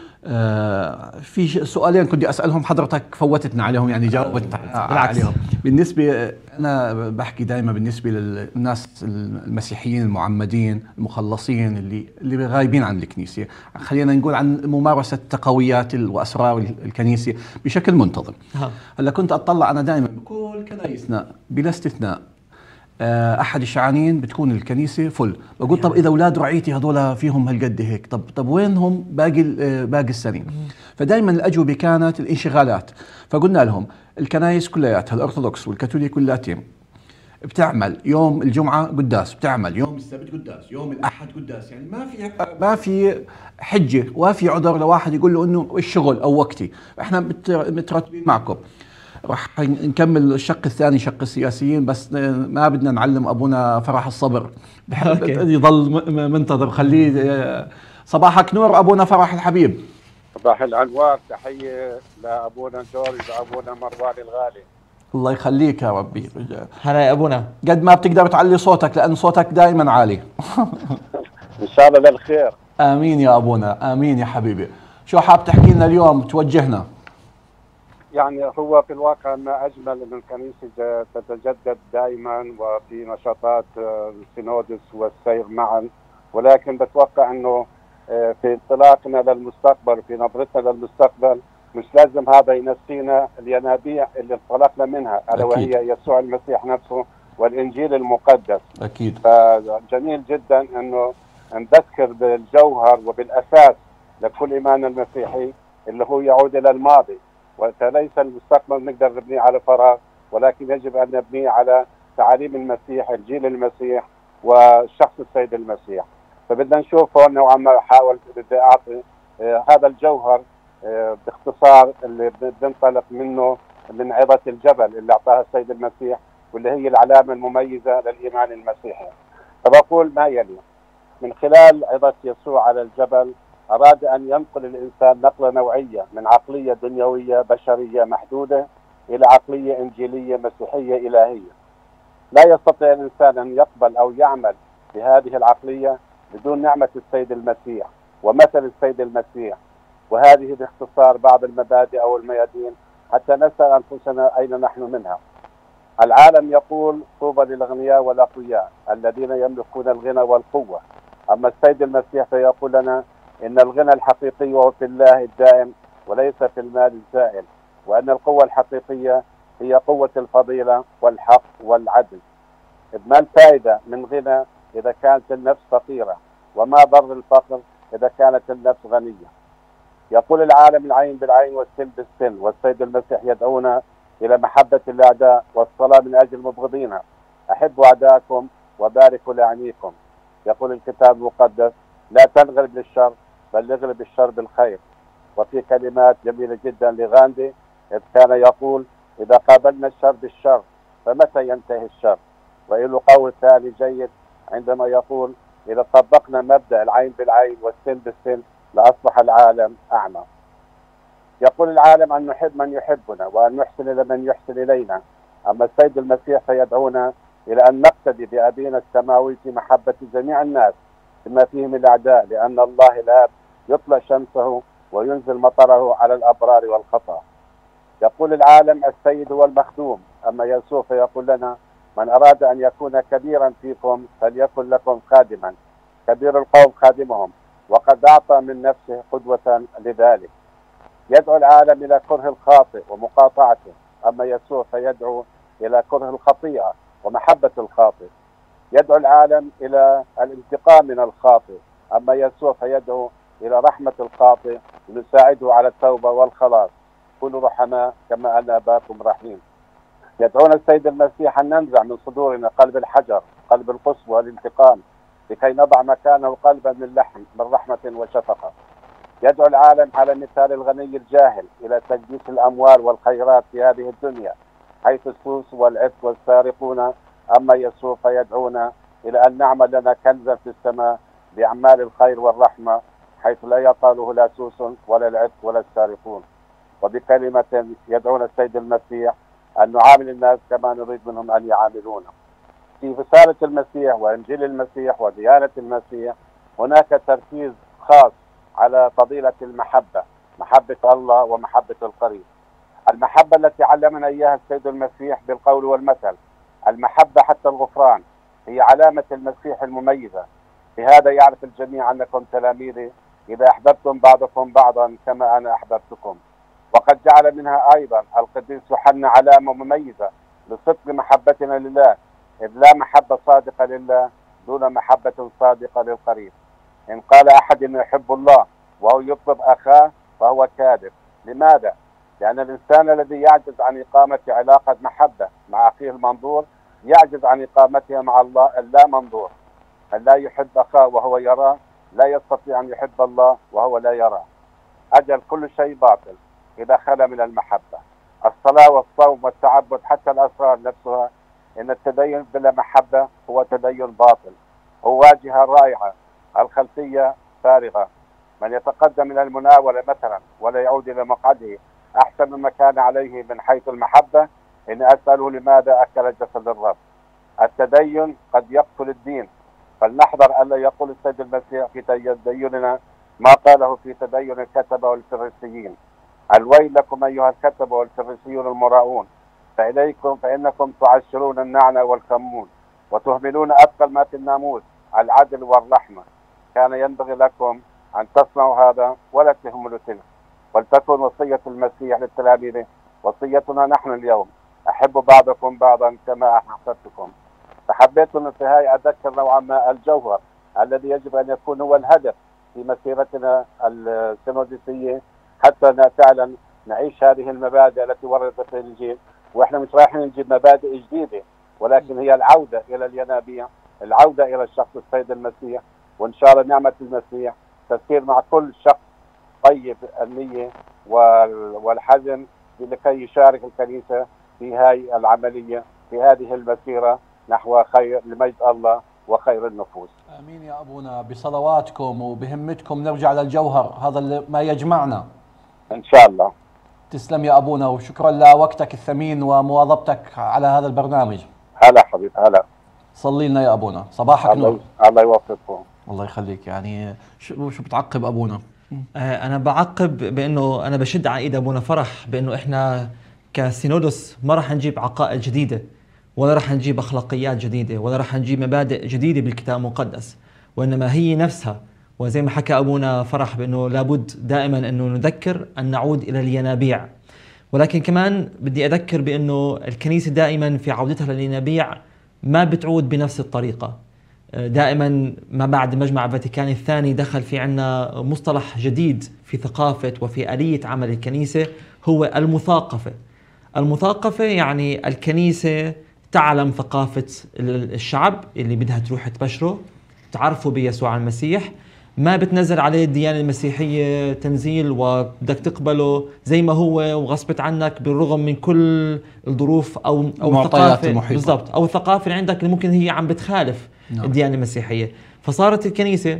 في سؤالين كنت أسألهم حضرتك فوتتنا عليهم، يعني جاوبت عليهم. بالنسبة أنا بحكي دائما بالنسبة للناس المسيحيين المعمدين المخلصين اللي اللي غايبين عن الكنيسة، خلينا نقول عن ممارسة تقويات وأسرار الكنيسة بشكل منتظم. هلا كنت أطلع أنا دائما بكل كنايسنا بلا استثناء احد الشعانين بتكون الكنيسه فل. بقول طب اذا اولاد رعيتي هذول فيهم هالقد هيك، طب طب وينهم باقي باقي السنين؟ فدائما الاجوبه كانت الانشغالات. فقلنا لهم الكنايس كلياتها الارثوذكس والكاثوليك واللاتين بتعمل يوم الجمعه قداس، بتعمل يوم السبت قداس، يوم الاحد قداس، يعني ما في ما في حجه وفي عذر لواحد يقول له انه الشغل او وقتي. احنا مترتبين معكم. راح نكمل الشق الثاني شق السياسيين، بس ما بدنا نعلم ابونا فرح الصبر، بحب يضل منتظر. خليه. صباحك نور ابونا فرح الحبيب. صباح الانوار، تحيه لابونا جورج وابونا مروان الغالي. الله يخليك يا ربي. هلا يا ابونا، قد ما بتقدر تعلي صوتك لان صوتك دائما عالي. ان شاء الله للخير. امين يا ابونا، امين يا حبيبي. شو حاب تحكي لنا اليوم توجهنا؟ يعني هو في الواقع ما أجمل أن الكنيسة تتجدد دائما وفي نشاطات السينودس والسير معا، ولكن بتوقع أنه في انطلاقنا للمستقبل في نظرتنا للمستقبل مش لازم هذا ينسينا الينابيع اللي انطلقنا منها، ألا وهي يسوع المسيح نفسه والإنجيل المقدس. أكيد. فجميل جدا أنه نذكر بالجوهر وبالأساس لكل إيمان المسيحي اللي هو يعود إلى الماضي، وليس المستقبل نقدر نبنيه على فراغ، ولكن يجب أن نبنيه على تعاليم المسيح، إنجيل المسيح وشخص السيد المسيح. فبدنا نشوفه نوعا ما. حاول بدي أعطي آه هذا الجوهر آه باختصار اللي بننطلق منه من عظة الجبل اللي أعطاها السيد المسيح، واللي هي العلامة المميزة للإيمان المسيحي. فبقول ما يلي: من خلال عظة يسوع على الجبل أراد أن ينقل الإنسان نقلة نوعية من عقلية دنيوية بشرية محدودة إلى عقلية إنجيلية مسيحية إلهية. لا يستطيع الإنسان أن يقبل أو يعمل بهذه العقلية بدون نعمة السيد المسيح ومثل السيد المسيح. وهذه باختصار بعض المبادئ أو الميادين حتى نسأل أنفسنا أين نحن منها. العالم يقول: طوبى للأغنياء والأقوياء الذين يملكون الغنى والقوة. أما السيد المسيح فيقول لنا إن الغنى الحقيقي هو في الله الدائم وليس في المال الزائل، وأن القوة الحقيقية هي قوة الفضيلة والحق والعدل. ما الفائدة من غنى إذا كانت النفس فقيرة؟ وما ضر الفقر إذا كانت النفس غنية؟ يقول العالم: العين بالعين والسن بالسن. والسيد المسيح يدعونا إلى محبة الأعداء والصلاة من أجل مبغضينا. أحبوا أعداءكم وباركوا لأعنيكم. يقول الكتاب المقدس: لا تنغلب للشر بل اغلب الشر بالخير. وفي كلمات جميلة جدا لغاندي إذ كان يقول: إذا قابلنا الشر بالشر فمتى ينتهي الشر؟ وله قول ثاني جيد عندما يقول: إذا طبقنا مبدأ العين بالعين والسن بالسن لأصبح العالم أعمى. يقول العالم أن نحب من يحبنا وأن نحسن إلى من يحسن إلينا. أما السيد المسيح فيدعونا إلى أن نقتدي بأبينا السماوي في محبة جميع الناس بما فيهم الأعداء، لأن الله الآب يطلع شمسه وينزل مطره على الأبرار والخطأ. يقول العالم: السيد هو المخدوم. أما يسوع فيقول لنا: من أراد أن يكون كبيرا فيكم فليكن لكم خادما، كبير القوم خادمهم، وقد أعطى من نفسه قدوة لذلك. يدعو العالم إلى كره الخاطئ ومقاطعته، أما يسوع فيدعو إلى كره الخطيئة ومحبة الخاطئ. يدعو العالم إلى الانتقام من الخاطئ، أما يسوع فيدعو إلى رحمة الخاطئ لنساعده على التوبة والخلاص. كونوا رحماء كما أن أباكم رحيم. يدعونا السيد المسيح أن ننزع من صدورنا قلب الحجر، قلب القسوة والانتقام، لكي نضع مكانه قلبا من لحم من رحمة وشفقة. يدعو العالم على مثال الغني الجاهل إلى تقديس الأموال والخيرات في هذه الدنيا، حيث السوس والعف والسارقون. أما يسوع فيدعونا إلى أن نعمل لنا كنزا في السماء بأعمال الخير والرحمة، حيث لا يطاله لا سوس ولا العف ولا السارقون. وبكلمة يدعونا السيد المسيح أن نعامل الناس كما نريد منهم أن يعاملونا. في رسالة المسيح وإنجيل المسيح وديانة المسيح هناك تركيز خاص على فضيلة المحبة، محبة الله ومحبة القريب. المحبة التي علمنا إياها السيد المسيح بالقول والمثل، المحبة حتى الغفران، هي علامة المسيح المميزة. بهذا يعرف الجميع أنكم تلاميذي إذا أحببتم بعضكم بعضا كما أنا أحببتكم. وقد جعل منها أيضا القديس يوحنا علامة مميزة لصدق محبتنا لله، إذ لا محبة صادقة لله دون محبة صادقة للقريب. إن قال أحد إنه يحب الله وهو يطلب أخاه فهو كاذب. لماذا؟ لأن الإنسان الذي يعجز عن إقامة علاقة محبة مع أخيه المنظور يعجز عن إقامتها مع الله اللا منظور. من لا يحب أخاه وهو يراه لا يستطيع أن يحب الله وهو لا يراه. أجل كل شيء باطل إذا خلا من المحبة. الصلاة والصوم والتعبد حتى الأسرار نفسها، إن التدين بلا محبة هو تدين باطل، هو واجهة رائعة، الخلفية فارغة. من يتقدم إلى المناولة مثلا ولا يعود إلى مقعده أحسن مما كان عليه من حيث المحبة، إن أسأله لماذا أكل جسد الرب. التدين قد يقتل الدين، فلنحذر ألا يقول السيد المسيح في تديننا ما قاله في تدين الكتبة والفريسيين: الويل لكم أيها الكتبة والفريسيون المراؤون، فإليكم فإنكم تعشرون النعنع والكمون وتهملون أثقل ما في الناموس، العدل والرحمة. كان ينبغي لكم أن تصنعوا هذا ولا تهملوا تلك. ولتكن وصية المسيح للتلاميذ وصيتنا نحن اليوم: أحبوا بعضكم بعضا كما أحببتكم. فحبيت من النهاية أذكر نوعا ما الجوهر الذي يجب أن يكون هو الهدف في مسيرتنا السينوديسية، حتى فعلا نعيش هذه المبادئ التي وردت في الإنجيل. وإحنا مش رايحين نجيب مبادئ جديدة، ولكن هي العودة إلى الينابيع، العودة إلى الشخص السيد المسيح. وإن شاء الله نعمة المسيح تسير مع كل شخص طيب النية والحزم لكي يشارك الكنيسة في هاي العملية في هذه المسيرة نحو خير لمجد الله وخير النفوس. امين يا ابونا، بصلواتكم وبهمتكم نرجع للجوهر، هذا ما يجمعنا ان شاء الله. تسلم يا ابونا، وشكرا لوقتك الثمين ومواظبتك على هذا البرنامج. هلا حبيب هلا. صلي لنا يا ابونا، صباحك نور. الله يوفقكم. الله يخليك. يعني شو شو بتعقب ابونا؟ آه انا بعقب بانه انا بشد على ايد ابونا فرح بانه احنا كسينودوس ما راح نجيب عقائد جديده، ولا راح نجيب اخلاقيات جديده، ولا راح نجيب مبادئ جديده بالكتاب المقدس، وانما هي نفسها. وزي ما حكى ابونا فرح بانه لابد دائما انه نذكر ان نعود الى الينابيع. ولكن كمان بدي اذكر بانه الكنيسه دائما في عودتها للينابيع ما بتعود بنفس الطريقه. دائما ما بعد مجمع الفاتيكان الثاني دخل في عنا مصطلح جديد في ثقافه وفي آلية عمل الكنيسه، هو المثاقفه. المثاقفه يعني الكنيسه تعلم ثقافه الشعب اللي بدها تروح تبشره، تعرفه بيسوع المسيح، ما بتنزل عليه الديانة المسيحية تنزيل وبدك تقبله زي ما هو وغصبت عنك بالرغم من كل الظروف أو أو الثقافة بالضبط أو الثقافة اللي عندك اللي ممكن هي عم بتخالف نعم. الديانة المسيحية. فصارت الكنيسة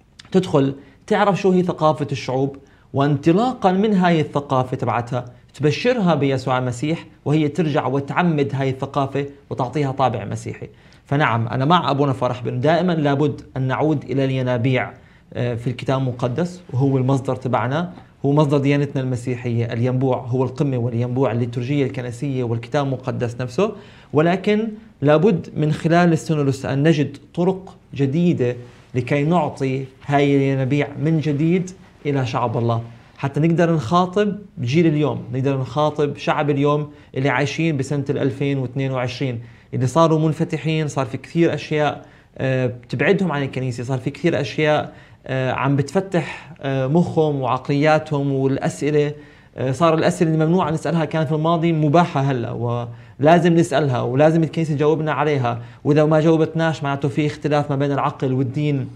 تدخل تعرف شو هي ثقافة الشعوب، وانطلاقا من هاي الثقافة تبعتها تبشرها بيسوع المسيح، وهي ترجع وتعمد هاي الثقافة وتعطيها طابع مسيحي. فنعم أنا مع أبونا فرح بأنه دائما لابد أن نعود إلى الينابيع في الكتاب المقدس، وهو المصدر تبعنا، هو مصدر ديانتنا المسيحية. الينبوع هو القمة والينبوع الليتورجية الكنسية والكتاب المقدس نفسه. ولكن لابد من خلال السينودوس أن نجد طرق جديدة لكي نعطي هاي الينابيع من جديد إلى شعب الله، حتى نقدر نخاطب جيل اليوم، نقدر نخاطب شعب اليوم اللي عايشين بسنة ألفين واثنين وعشرين، اللي صاروا منفتحين، صار في كثير أشياء بتبعدهم عن الكنيسة، صار في كثير أشياء عم بتفتح مخهم وعقلياتهم، والأسئلة صار الأسئلة اللي ممنوع نسألها كانت في الماضي مباحة هلأ، ولازم نسألها ولازم الكنيسة تجاوبنا عليها، وإذا ما جاوبتناش معناته في اختلاف ما بين العقل والدين.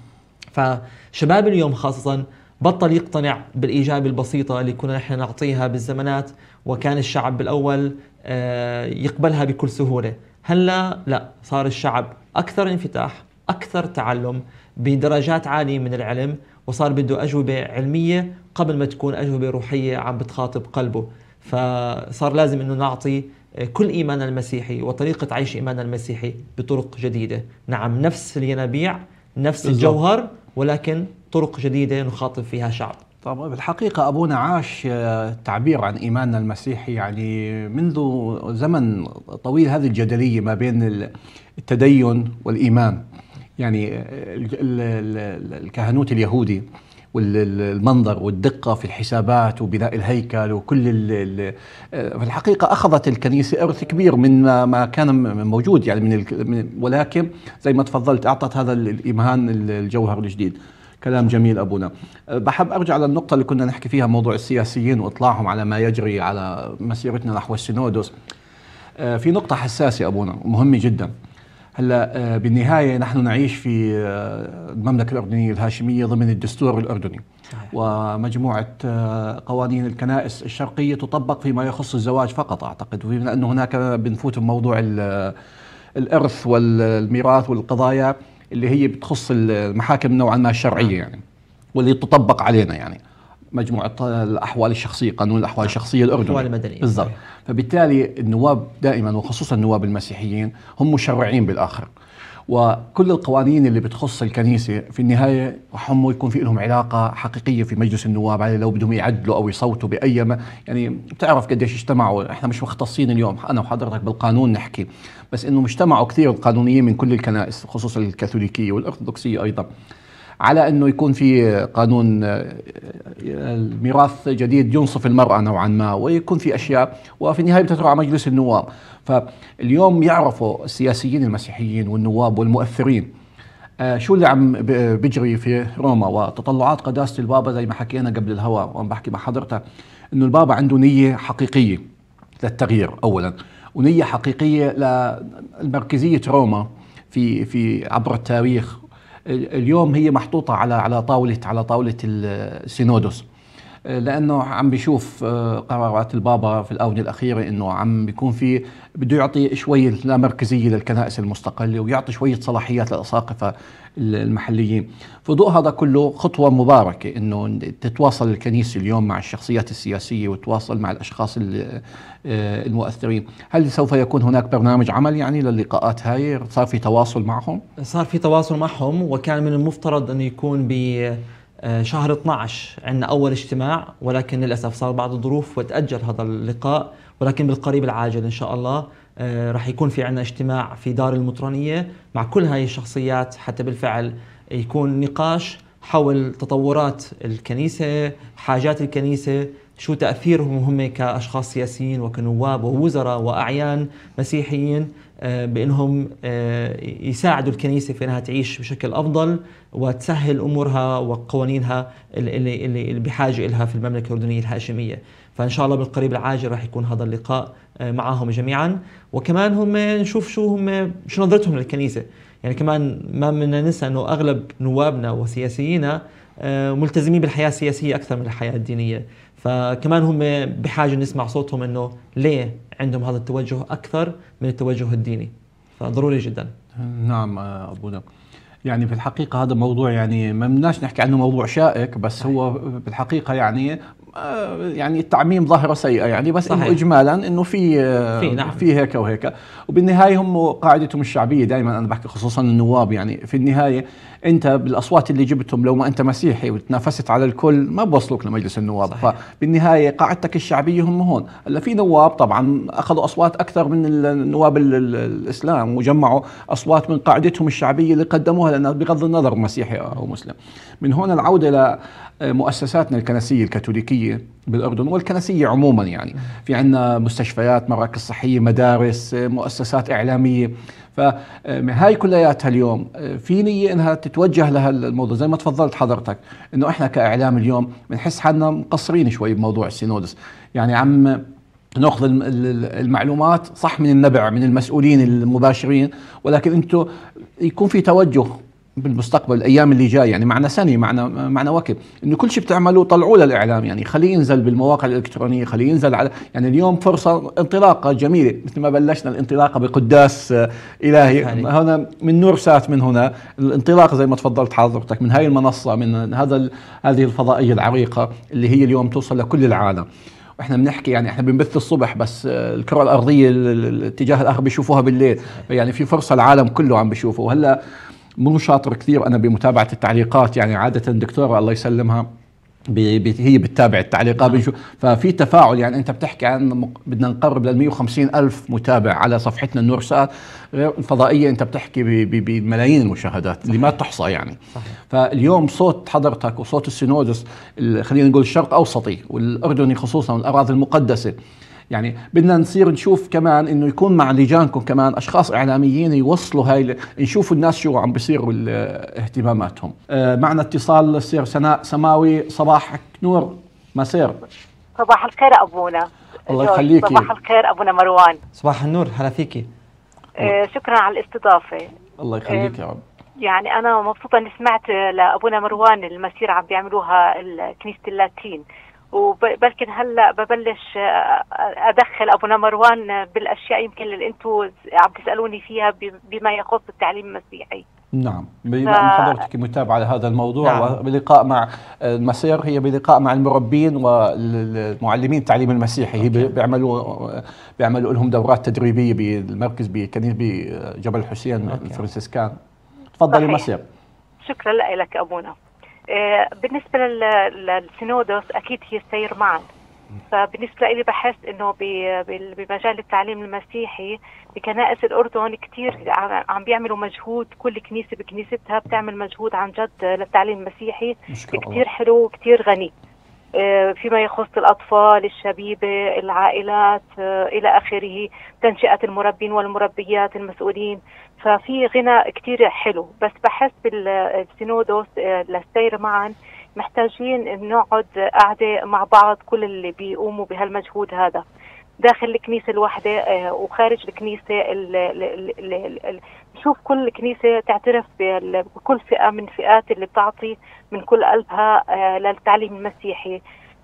فشباب اليوم خاصة بطل يقتنع بالإجابة البسيطة اللي كنا نحن نعطيها بالزمانات، وكان الشعب بالأول يقبلها بكل سهولة. هلا لا، صار الشعب أكثر انفتاح، أكثر تعلم بدرجات عالية من العلم، وصار بده أجوبة علمية قبل ما تكون أجوبة روحية عم بتخاطب قلبه. فصار لازم أنه نعطي كل إيماننا المسيحي وطريقة عيش إيماننا المسيحي بطرق جديدة. نعم، نفس الينابيع، نفس الجوهر، ولكن طرق جديدة نخاطب فيها شعب. طبعا بالحقيقة أبونا عاش تعبير عن إيماننا المسيحي يعني منذ زمن طويل، هذه الجدلية ما بين التدين والإيمان. يعني الكهنوت اليهودي والمنظر والدقة في الحسابات وبناء الهيكل وكل في الحقيقة أخذت الكنيسة إرث كبير من ما كان موجود يعني من، ولكن زي ما تفضلت أعطت هذا الإيمان الجوهر الجديد. كلام جميل أبونا. بحب أرجع للنقطة اللي كنا نحكي فيها، موضوع السياسيين وإطلاعهم على ما يجري على مسيرتنا نحو السينودوس. في نقطة حساسة أبونا مهمة جدا. هلا بالنهاية نحن نعيش في المملكة الأردنية الهاشمية ضمن الدستور الأردني، ومجموعة قوانين الكنائس الشرقية تطبق فيما يخص الزواج فقط أعتقد، وبما أنه هناك بنفوت بموضوع الإرث والميراث والقضايا اللي هي بتخص المحاكم نوعا ما الشرعية يعني، واللي تطبق علينا يعني مجموعة الأحوال الشخصية، قانون الأحوال الشخصية الأردني بالضبط. فبالتالي النواب دائما وخصوصا النواب المسيحيين هم مشرعين بالآخر، وكل القوانين اللي بتخص الكنيسة في النهاية هم يكون في لهم علاقة حقيقية في مجلس النواب عليه، لو بدهم يعدلوا أو يصوتوا بأي ما يعني بتعرف قديش اجتمعوا. احنا مش مختصين اليوم أنا وحضرتك بالقانون نحكي، بس إنه مجتمعوا كثير القانونيين من كل الكنائس خصوصا الكاثوليكية والأرثوذكسية أيضا على أنه يكون في قانون الميراث جديد ينصف المرأة نوعا ما، ويكون في أشياء، وفي النهاية بتترك على مجلس النواب. فاليوم يعرفوا السياسيين المسيحيين والنواب والمؤثرين شو اللي عم بيجري في روما وتطلعات قداسة البابا زي ما حكينا قبل الهواء وأنا بحكي مع حضرتك، إنه البابا عنده نية حقيقية للتغيير أولا، ونية حقيقية للمركزية روما في في عبر التاريخ. اليوم هي محطوطة على على طاولة على طاولة السينودوس. لانه عم بيشوف قرارات البابا في الاونه الاخيره انه عم بيكون في بده يعطي شويه لا مركزيه للكنائس المستقله ويعطي شويه صلاحيات للاساقفه المحليين. في ضوء هذا كله خطوه مباركه انه تتواصل الكنيسه اليوم مع الشخصيات السياسيه وتواصل مع الاشخاص المؤثرين. هل سوف يكون هناك برنامج عمل يعني للقاءات هاي؟ صار في تواصل معهم؟ صار في تواصل معهم، وكان من المفترض انه يكون ب شهر اثني عشر عندنا أول اجتماع، ولكن للأسف صار بعض الظروف وتأجل هذا اللقاء. ولكن بالقريب العاجل إن شاء الله آه راح يكون في عندنا اجتماع في دار المطرانية مع كل هاي الشخصيات، حتى بالفعل يكون نقاش حول تطورات الكنيسة، حاجات الكنيسة، شو تأثيرهم هم كأشخاص سياسيين وكنواب ووزراء وأعيان مسيحيين بأنهم يساعدوا الكنيسة في أنها تعيش بشكل أفضل وتسهل أمورها وقوانينها اللي, اللي بحاجة إلها في المملكة الأردنية الهاشمية. فإن شاء الله بالقريب العاجل راح يكون هذا اللقاء معهم جميعا، وكمان هم نشوف شو هم شو نظرتهم للكنيسة. يعني كمان ما بدنا ننسى أنه أغلب نوابنا وسياسيينا ملتزمين بالحياة السياسية أكثر من الحياة الدينية، فكمان هم بحاجة نسمع صوتهم أنه ليه عندهم هذا التوجه أكثر من التوجه الديني، فضروري جدا. نعم أبونا، يعني في الحقيقة هذا موضوع يعني ما بدناش نحكي عنه موضوع شائك، بس هو بالحقيقة يعني يعني التعميم ظاهرة سيئة يعني، بس إنه إجمالا إنه في في, نعم. في هيك وهيك، وبالنهاية هم قاعدتهم الشعبية دائما. أنا بحكي خصوصا النواب، يعني في النهاية أنت بالأصوات اللي جبتهم لو ما أنت مسيحي وتنافست على الكل ما بوصلوك لمجلس النواب. صحيح. فبالنهاية قاعدتك الشعبية هم هون. هلا في نواب طبعا أخذوا أصوات أكثر من النواب الإسلام وجمعوا أصوات من قاعدتهم الشعبية اللي قدموها، لأن بغض النظر مسيحي أو مسلم. من هون العودة لمؤسساتنا الكنسية الكاثوليكية بالأردن والكنسية عموما، يعني في عندنا مستشفيات، مراكز صحية، مدارس، مؤسسات إعلامية. فهاي كلياتها اليوم في نية انها تتوجه لها الموضوع، زي ما تفضلت حضرتك انه احنا كاعلام اليوم بنحس حالنا مقصرين شوي بموضوع السينودس. يعني عم ناخذ المعلومات صح من النبع من المسؤولين المباشرين، ولكن انتم يكون في توجه بالمستقبل الايام اللي جايه، يعني معنا سنه معنا معنا وقت انه كل شيء بتعملوه طلعوه للاعلام، يعني خليه ينزل بالمواقع الالكترونيه، خليه ينزل على يعني اليوم فرصه انطلاقه جميله مثل ما بلشنا الانطلاقه بقداس الهي هنا من نور سات، من هنا الانطلاقه زي ما تفضلت حضرتك من هاي المنصه، من هذا هذه الفضائيه العريقه اللي هي اليوم توصل لكل العالم. واحنا بنحكي يعني احنا بنبث الصبح، بس الكره الارضيه الاتجاه الاخر بيشوفوها بالليل، يعني في فرصه العالم كله عم بيشوفه. وهلا مو شاطر كثير انا بمتابعه التعليقات، يعني عاده الدكتوره الله يسلمها بي بي هي بتتابع التعليقات. نعم. ففي تفاعل، يعني انت بتحكي عن بدنا نقرب لل مئة وخمسين الف متابع على صفحتنا النور سات، غير الفضائيه انت بتحكي بملايين المشاهدات اللي ما تحصى يعني. صحيح. فاليوم صوت حضرتك وصوت السينودس خلينا نقول الشرق اوسطي والاردني خصوصا والاراضي المقدسه، يعني بدنا نصير نشوف كمان انه يكون مع لجانكم كمان اشخاص اعلاميين يوصلوا هاي، نشوفوا الناس شو عم بيصير واهتماماتهم. آه معنا اتصال السير سناء سماوي. صباحك نور مسير. صباح الخير ابونا. الله يخليكي. صباح الخير ابونا مروان. صباح النور، هلا فيكي. آه شكرا على الاستضافه. الله يخليك. آه يا رب. يعني انا مبسوطه اني سمعت لابونا مروان المسيره عم بيعملوها كنيسه اللاتين، وبلكن هلا ببلش ادخل ابونا مروان بالاشياء يمكن اللي انتم عم تسالوني فيها بما يخص التعليم المسيحي. نعم، بما ان حضرتك متابعه لهذا الموضوع. نعم. وبلقاء مع المسير هي بلقاء مع المربين والمعلمين التعليم المسيحي. هي بيعملوا بيعملوا لهم دورات تدريبيه بالمركز بكنيسه بجبل الحسين الفرنسيسكان. تفضلي مسير. شكرا لك ابونا. بالنسبة للسينودوس أكيد هي السير معا، فبالنسبة لي بحس إنه بمجال التعليم المسيحي بكنائس الأردن كتير عم بيعملوا مجهود، كل كنيسة بكنيستها بتعمل مجهود عن جد للتعليم المسيحي كتير حلو وكتير غني فيما يخص الأطفال، الشبيبة، العائلات إلى آخره، تنشئة المربين والمربيات المسؤولين. ففي غنى كتير حلو، بس بحس بالسينودوس للسير معا محتاجين نقعد قاعدة مع بعض كل اللي بيقوموا بهالمجهود هذا داخل الكنيسة الواحدة وخارج الكنيسة. نشوف كل كنيسة تعترف بكل فئة من فئات اللي بتعطي من كل قلبها للتعليم المسيحي.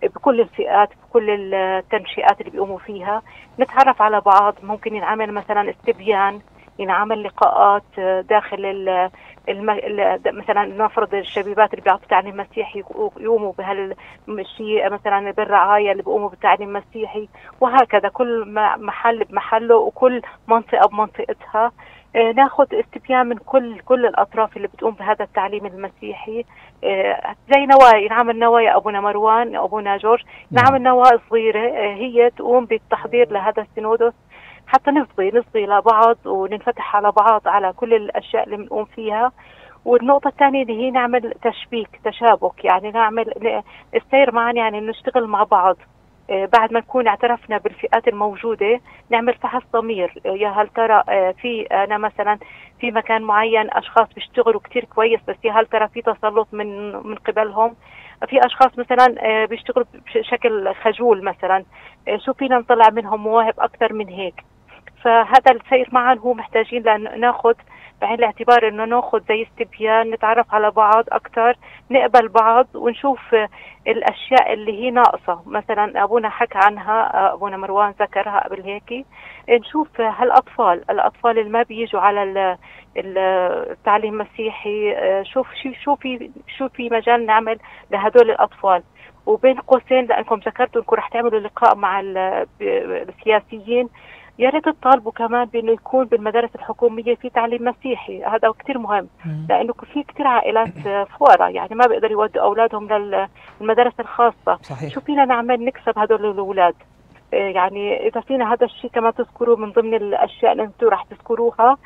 بكل الفئات، بكل التنشئات اللي بيقوموا فيها، نتعرف على بعض. ممكن ينعمل مثلا استبيان، ينعمل لقاءات داخل ال الم... مثلا نفرض الشبيبات اللي بيعطوا تعليم مسيحي يقوموا بهالشيء، مثلا بالرعايه اللي بيقوموا بالتعليم المسيحي، وهكذا كل محل بمحله وكل منطقه بمنطقتها. ناخذ استبيان من كل كل الاطراف اللي بتقوم بهذا التعليم المسيحي، زي نوايا، ينعمل نوايا ابونا مروان ابونا جورج، نعمل نوايا صغيره هي تقوم بالتحضير لهذا السينودوس، حتى نفضي نفضي لبعض وننفتح على بعض على كل الاشياء اللي بنقوم فيها. والنقطه الثانيه اللي هي نعمل تشبيك تشابك، يعني نعمل السير معا، يعني نشتغل مع بعض. بعد ما نكون اعترفنا بالفئات الموجودة نعمل فحص ضمير، يا هل ترى في أنا مثلا في مكان معين أشخاص بيشتغلوا كتير كويس، بس يا هل ترى في تسلط من من قبلهم؟ في أشخاص مثلا بيشتغلوا بشكل خجول مثلا، شو فينا نطلع منهم مواهب أكثر من هيك. فهذا السير معا هو محتاجين لناخذ بعين الاعتبار انه ناخذ زي استبيان، نتعرف على بعض اكثر، نقبل بعض ونشوف الاشياء اللي هي ناقصه. مثلا ابونا حكى عنها، ابونا مروان ذكرها قبل هيك، نشوف هالاطفال الاطفال اللي ما بيجوا على التعليم المسيحي، شوف شو في شو في مجال نعمل لهدول الاطفال. وبين قوسين لانكم ذكرتوا انكم رح تعملوا لقاء مع السياسيين، يا ريت تطالبوا كمان بانه يكون بالمدارس الحكوميه في تعليم مسيحي، هذا كثير مهم، لانه في كثير عائلات فقراء يعني ما بيقدروا يودوا اولادهم للمدارس الخاصه. صحيح. شو فينا نعمل نكسب هدول الاولاد؟ يعني اذا فينا هذا الشيء كمان تذكروه من ضمن الاشياء اللي انتم رح تذكروها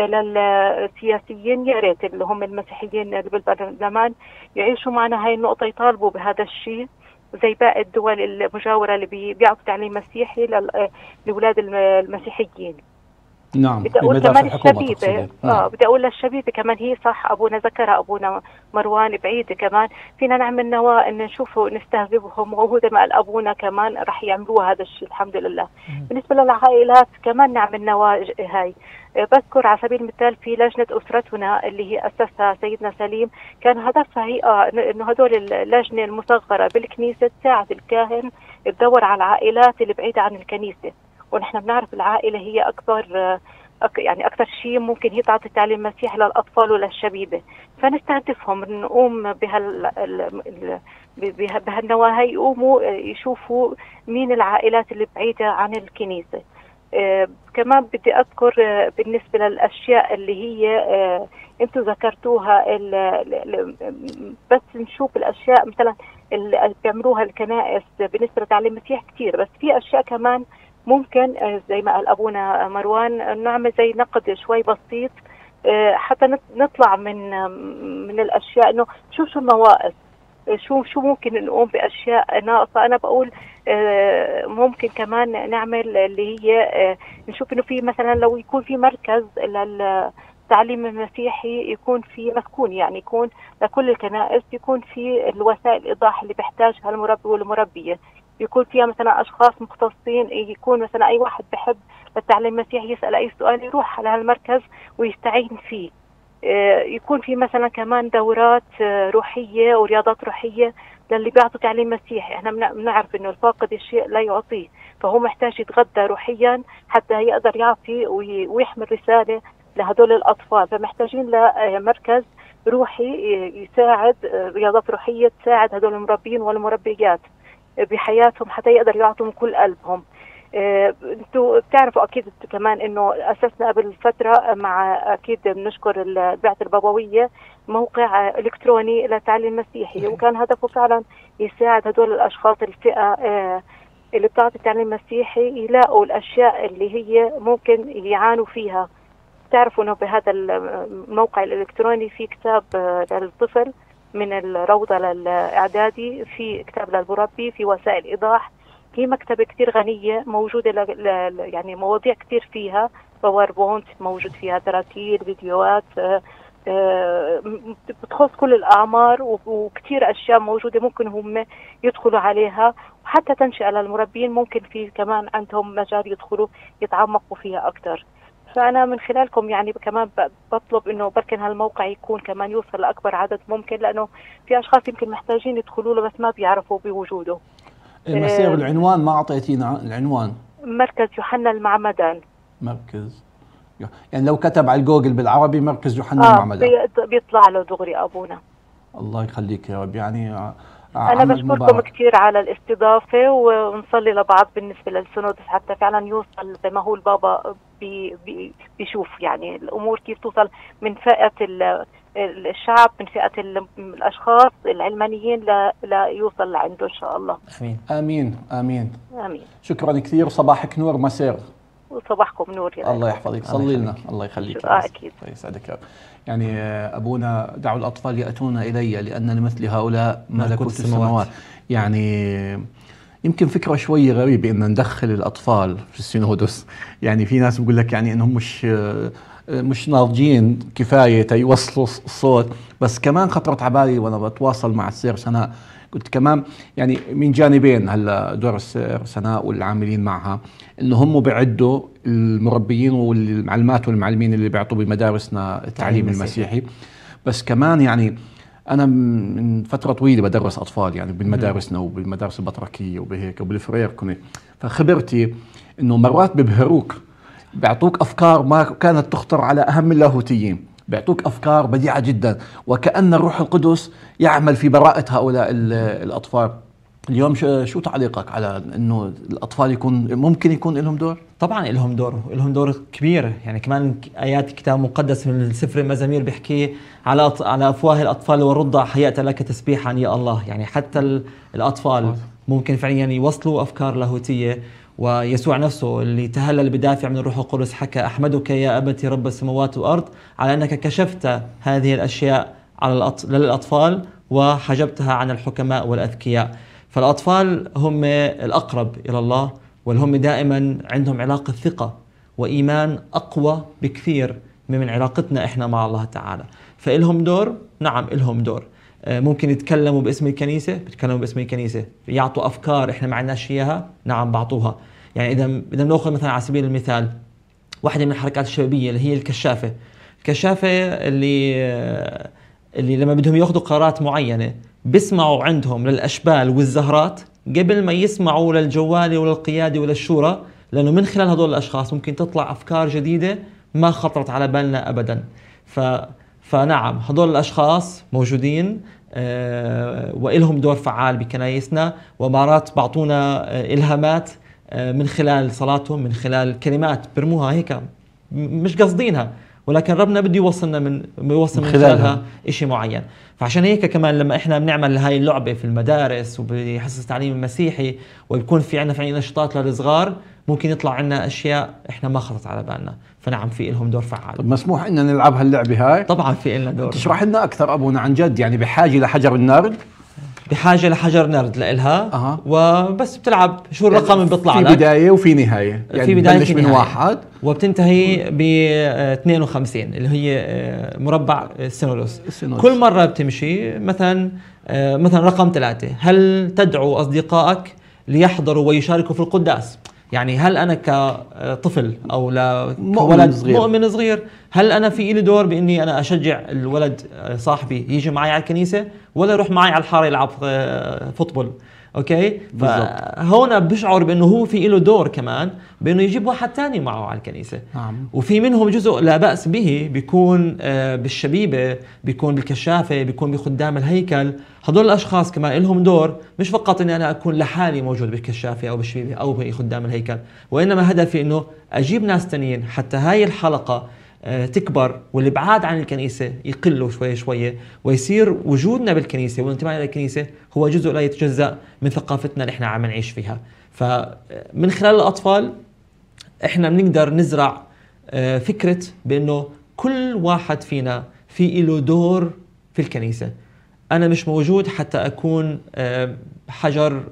للسياسيين، يا ريت اللي هم المسيحيين اللي بالبرلمان يعيشوا معنا هاي النقطه، يطالبوا بهذا الشيء زي باقي الدول المجاورة اللي بيعطوا تعليم مسيحي لأولاد المسيحيين. نعم. بدي أقول كمان الشبيبة، آه بدي أقول للشبيبة كمان، هي صح أبونا ذكرها أبونا مروان بعيدة، كمان فينا نعمل نواة إن نشوفوا نستهدفهم، وهو ما قال أبونا كمان رح يعملوها هذا الشيء الحمد لله. بالنسبة للعائلات كمان نعمل نواة هاي. بذكر على سبيل المثال في لجنة أسرتنا اللي هي أسسها سيدنا سليم، كان هدفها هي آه إنه هدول اللجنة المصغرة بالكنيسة تساعد الكاهن تدور على العائلات اللي بعيدة عن الكنيسة. ونحن بنعرف العائلة هي أكبر أك يعني أكثر شيء ممكن هي تعطي تعليم مسيحي للأطفال وللشبيبة، فنستهدفهم نقوم بهال بهالنواهي، يقوموا يشوفوا مين العائلات اللي بعيدة عن الكنيسة. آه كمان بدي أذكر آه بالنسبة للأشياء اللي هي آه أنتم ذكرتوها، ال ال بس نشوف الأشياء مثلا اللي بيعملوها الكنائس بالنسبة لتعليم المسيح كتير، بس في أشياء كمان ممكن آه زي ما قال أبونا مروان نعمل زي نقد شوي بسيط، آه حتى نطلع من آه من الأشياء، إنه شو شو النواقص، شو شو ممكن نقوم باشياء ناقصه. انا بقول ممكن كمان نعمل اللي هي نشوف انه في مثلا لو يكون في مركز للتعليم المسيحي يكون في مسكون، يعني يكون لكل الكنائس يكون في الوسائل الايضاح اللي بيحتاجها المربي والمربيه، يكون فيها مثلا اشخاص مختصين، يكون مثلا اي واحد بحب التعليم المسيحي يسال اي سؤال يروح على هالمركز ويستعين فيه. يكون في مثلا كمان دورات روحية ورياضات روحية للي بيعطوا تعليم مسيحي. احنا بنعرف انه الفاقد الشيء لا يعطيه، فهو محتاج يتغذى روحيا حتى يقدر يعطي ويحمل رسالة لهدول الأطفال، فمحتاجين لمركز روحي يساعد، رياضات روحية تساعد هدول المربين والمربيات بحياتهم حتى يقدر يعطوا من كل قلبهم. انتوا بتعرفوا اكيد كمان انه اسسنا قبل فتره مع، اكيد بنشكر البعثه البابويه، موقع الكتروني للتعليم المسيحي، وكان هدفه فعلا يساعد هدول الاشخاص الفئه اللي بتعطي التعليم المسيحي يلاقوا الاشياء اللي هي ممكن يعانوا فيها. بتعرفوا انه بهذا الموقع الالكتروني في كتاب للطفل من الروضه للاعدادي، في كتاب للمربي، في وسائل ايضاح، في مكتبة كتير غنية موجودة ل... ل... يعني مواضيع كتير فيها، باوربوينت موجود فيها، تراتيل، فيديوهات آه... آه... بتخص كل الأعمار، و... وكتير أشياء موجودة ممكن هم يدخلوا عليها، وحتى تنشئة للمربين ممكن في كمان عندهم مجال يدخلوا يتعمقوا فيها أكتر. فأنا من خلالكم يعني كمان بطلب إنه بركن هالموقع يكون كمان يوصل لأكبر عدد ممكن، لأنه في أشخاص يمكن محتاجين يدخلوا له بس ما بيعرفوا بوجوده. مسير العنوان ما أعطيتينا العنوان. مركز يوحنا المعمدان. مركز يعني لو كتب على الجوجل بالعربي مركز يوحنا آه المعمدان بيطلع له دغري أبونا. الله يخليك يا رب. يعني أنا بشكركم كثير على الاستضافة، ونصلي لبعض بالنسبة للسينودس حتى فعلا يوصل زي ما هو البابا بي بي بيشوف يعني الأمور كيف توصل من فئة الشعب، من فئة الأشخاص العلمانيين ليوصل لعنده إن شاء الله. آمين آمين آمين آمين. شكرا كثير. صباحك نور مسير. وصباحكم نور يا الله يحفظك. صلي لنا. الله يخليك. آه أكيد. يسعدك يا رب. يعني أبونا دعوا الأطفال يأتون إلي لأن لمثل هؤلاء ملكوت السماوات. يعني يمكن فكرة شوي غريبة إن ندخل الأطفال في السينودس. يعني في ناس بيقول لك يعني إنهم مش مش ناضجين كفاية يوصلوا الصوت، بس كمان خطرت على بالي وأنا بتواصل مع السير سناء، قلت كمان يعني من جانبين هلا دور السير سناء والعاملين معها انه هم بيعدوا المربيين والمعلمات والمعلمين اللي بيعطوا بمدارسنا التعليم المسيحي، بس كمان يعني انا من فتره طويله بدرس اطفال يعني بمدارسنا وبالمدارس البطركيه وبهيك وبالفرير كنت، فخبرتي انه مرات ببهروك، بيعطوك افكار ما كانت تخطر على اهم اللاهوتيين، بيعطوك أفكار بديعة جدا وكأن الروح القدس يعمل في براءة هؤلاء الأطفال. اليوم شو تعليقك على أنه الأطفال يكون ممكن يكون لهم دور؟ طبعا لهم دور، لهم دور كبير. يعني كمان آيات الكتاب المقدس من سفر المزامير بيحكي على على أفواه الأطفال والرضع هيأت لك تسبيحا يا الله. يعني حتى الأطفال ممكن فعليا يوصلوا أفكار لاهوتية. ويسوع نفسه اللي تهلل بدافع من الروح القدس حكى أحمدك يا أبتي رب السماوات والأرض على أنك كشفت هذه الأشياء على للأطفال وحجبتها عن الحكماء والأذكياء. فالأطفال هم الأقرب إلى الله، والهم دائما عندهم علاقة ثقة وإيمان أقوى بكثير من علاقتنا إحنا مع الله تعالى. فإلهم دور، نعم إلهم دور. ممكن يتكلموا باسم الكنيسة، بيتكلموا باسم الكنيسة، يعطوا أفكار إحنا ما عندناش إياها، نعم بعطوها. يعني إذا إذا بنأخذ مثلا على سبيل المثال واحدة من الحركات الشبابية اللي هي الكشافة، الكشافة اللي اللي لما بدهم ياخذوا قرارات معينة بيسمعوا عندهم للأشبال والزهرات قبل ما يسمعوا للجوالي وللقيادة وللشورى، لأنه من خلال هذول الأشخاص ممكن تطلع أفكار جديدة ما خطرت على بالنا أبدا. ف فنعم هذول الأشخاص موجودين أه وإلهم دور فعال بكنايسنا، ومرات بعطونا أه إلهامات أه من خلال صلاتهم، من خلال كلمات برموها هيك مش قصدينها، ولكن ربنا بده يوصلنا من يوصل من خلالها شيء معين. فعشان هيك كمان لما احنا بنعمل هاي اللعبة في المدارس وبحصص التعليم المسيحي ويكون في عندنا فعلا نشاطات للصغار، ممكن يطلع عنا أشياء إحنا ما خطرت على بالنا. فنعم في لهم دور فعال. طب مسموح إننا نلعب هاللعبة هاي؟ طبعا في لنا دور. تشرح لنا أكثر أبونا عن جد، يعني بحاجة لحجر النرد؟ بحاجة لحجر نرد لإلها. أه. وبس بتلعب شو الرقم اللي بيطلع في لك؟ في بداية وفي نهاية، يعني في بداية بتبلش من واحد وبتنتهي ب اثنين وخمسين اللي هي مربع السينودوس. السينودوس كل مرة بتمشي مثلا مثلا رقم ثلاثة، هل تدعو أصدقائك ليحضروا ويشاركوا في القداس؟ يعني هل أنا كطفل أو كولد صغير. مؤمن صغير، هل أنا في إلي دور بإني أنا أشجع الولد صاحبي يجي معي على الكنيسة ولا يروح معي على الحارة يلعب فوتبول؟ أوكي؟ فهنا بشعر بأنه هو في له دور كمان بأنه يجيب واحد تاني معه على الكنيسة. نعم. وفي منهم جزء لا بأس به بيكون بالشبيبة، بيكون بالكشافة، بيكون بخدام الهيكل. هذول الأشخاص كمان لهم دور، مش فقط أني أنا أكون لحالي موجود بالكشافة أو بالشبيبة أو بخدام الهيكل، وإنما هدفي أنه أجيب ناس تانيين حتى هاي الحلقة تكبر والابعاد عن الكنيسة يقلوا شوية شوية، ويصير وجودنا بالكنيسة والانتماء إلى الكنيسة هو جزء لا يتجزأ من ثقافتنا اللي احنا عم نعيش فيها. فمن خلال الأطفال احنا بنقدر نزرع فكرة بأنه كل واحد فينا في له دور في الكنيسة. أنا مش موجود حتى أكون حجر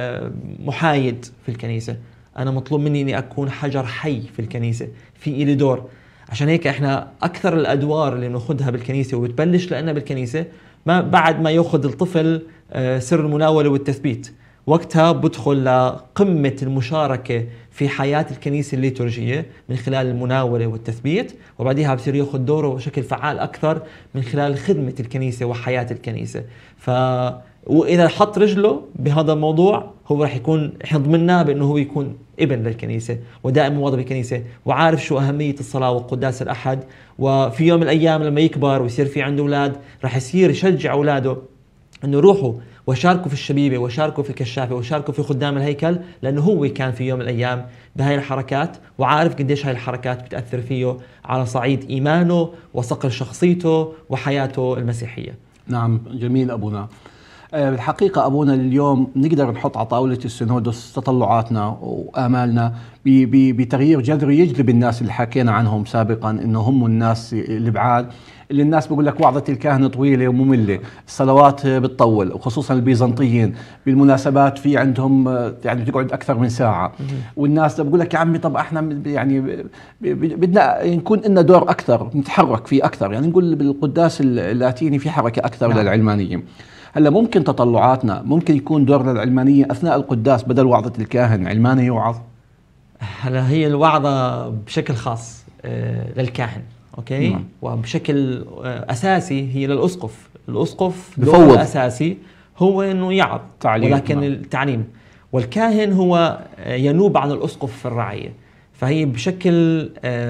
محايد في الكنيسة، أنا مطلوب مني أني أكون حجر حي في الكنيسة، في إلي دور. عشان هيك إحنا أكثر الأدوار اللي بناخذها بالكنيسة وبتبلش لأننا بالكنيسة، ما بعد ما يأخذ الطفل سر المناولة والتثبيت، وقتها بدخل لقمة المشاركة في حياة الكنيسة الليتورجية من خلال المناولة والتثبيت، وبعدها بصير يأخذ دوره بشكل فعال أكثر من خلال خدمة الكنيسة وحياة الكنيسة. ف واذا حط رجله بهذا الموضوع هو راح يكون، احنا ضمناه بانه هو يكون ابن للكنيسه ودائما موظف بالكنيسه وعارف شو اهميه الصلاه وقداس الاحد. وفي يوم من الايام لما يكبر ويصير في عنده اولاد راح يصير يشجع اولاده انه روحوا وشاركوا في الشبيبه وشاركوا في الكشافه وشاركوا في خدام الهيكل، لانه هو كان في يوم من الايام بهاي الحركات وعارف قديش هاي الحركات بتاثر فيه على صعيد ايمانه وصقل شخصيته وحياته المسيحيه. نعم، جميل أبونا. بالحقيقة أبونا اليوم نقدر نحط على طاولة السينودوس تطلعاتنا وآمالنا بتغيير جذري يجذب الناس اللي حكينا عنهم سابقا إنه هم الناس البعاد، اللي الناس بيقول لك وعظة الكاهن طويلة ومملة، الصلوات بتطول وخصوصا البيزنطيين بالمناسبات في عندهم يعني بتقعد أكثر من ساعة، والناس بيقول لك يا عمي طب احنا يعني بدنا نكون لنا دور أكثر نتحرك فيه أكثر، يعني نقول بالقداس اللاتيني في حركة أكثر نعم. للعلمانيين. هلا ممكن تطلعاتنا ممكن يكون دور للعلمانية أثناء القداس بدل وعظة الكاهن علماني يوعظ؟ هلا هي الوعظة بشكل خاص للكاهن اوكي مم. وبشكل اساسي هي للاسقف، الاسقف دوره الاساسي هو انه يعظ ولكن مم. التعليم، والكاهن هو ينوب عن الاسقف في الرعيه، فهي بشكل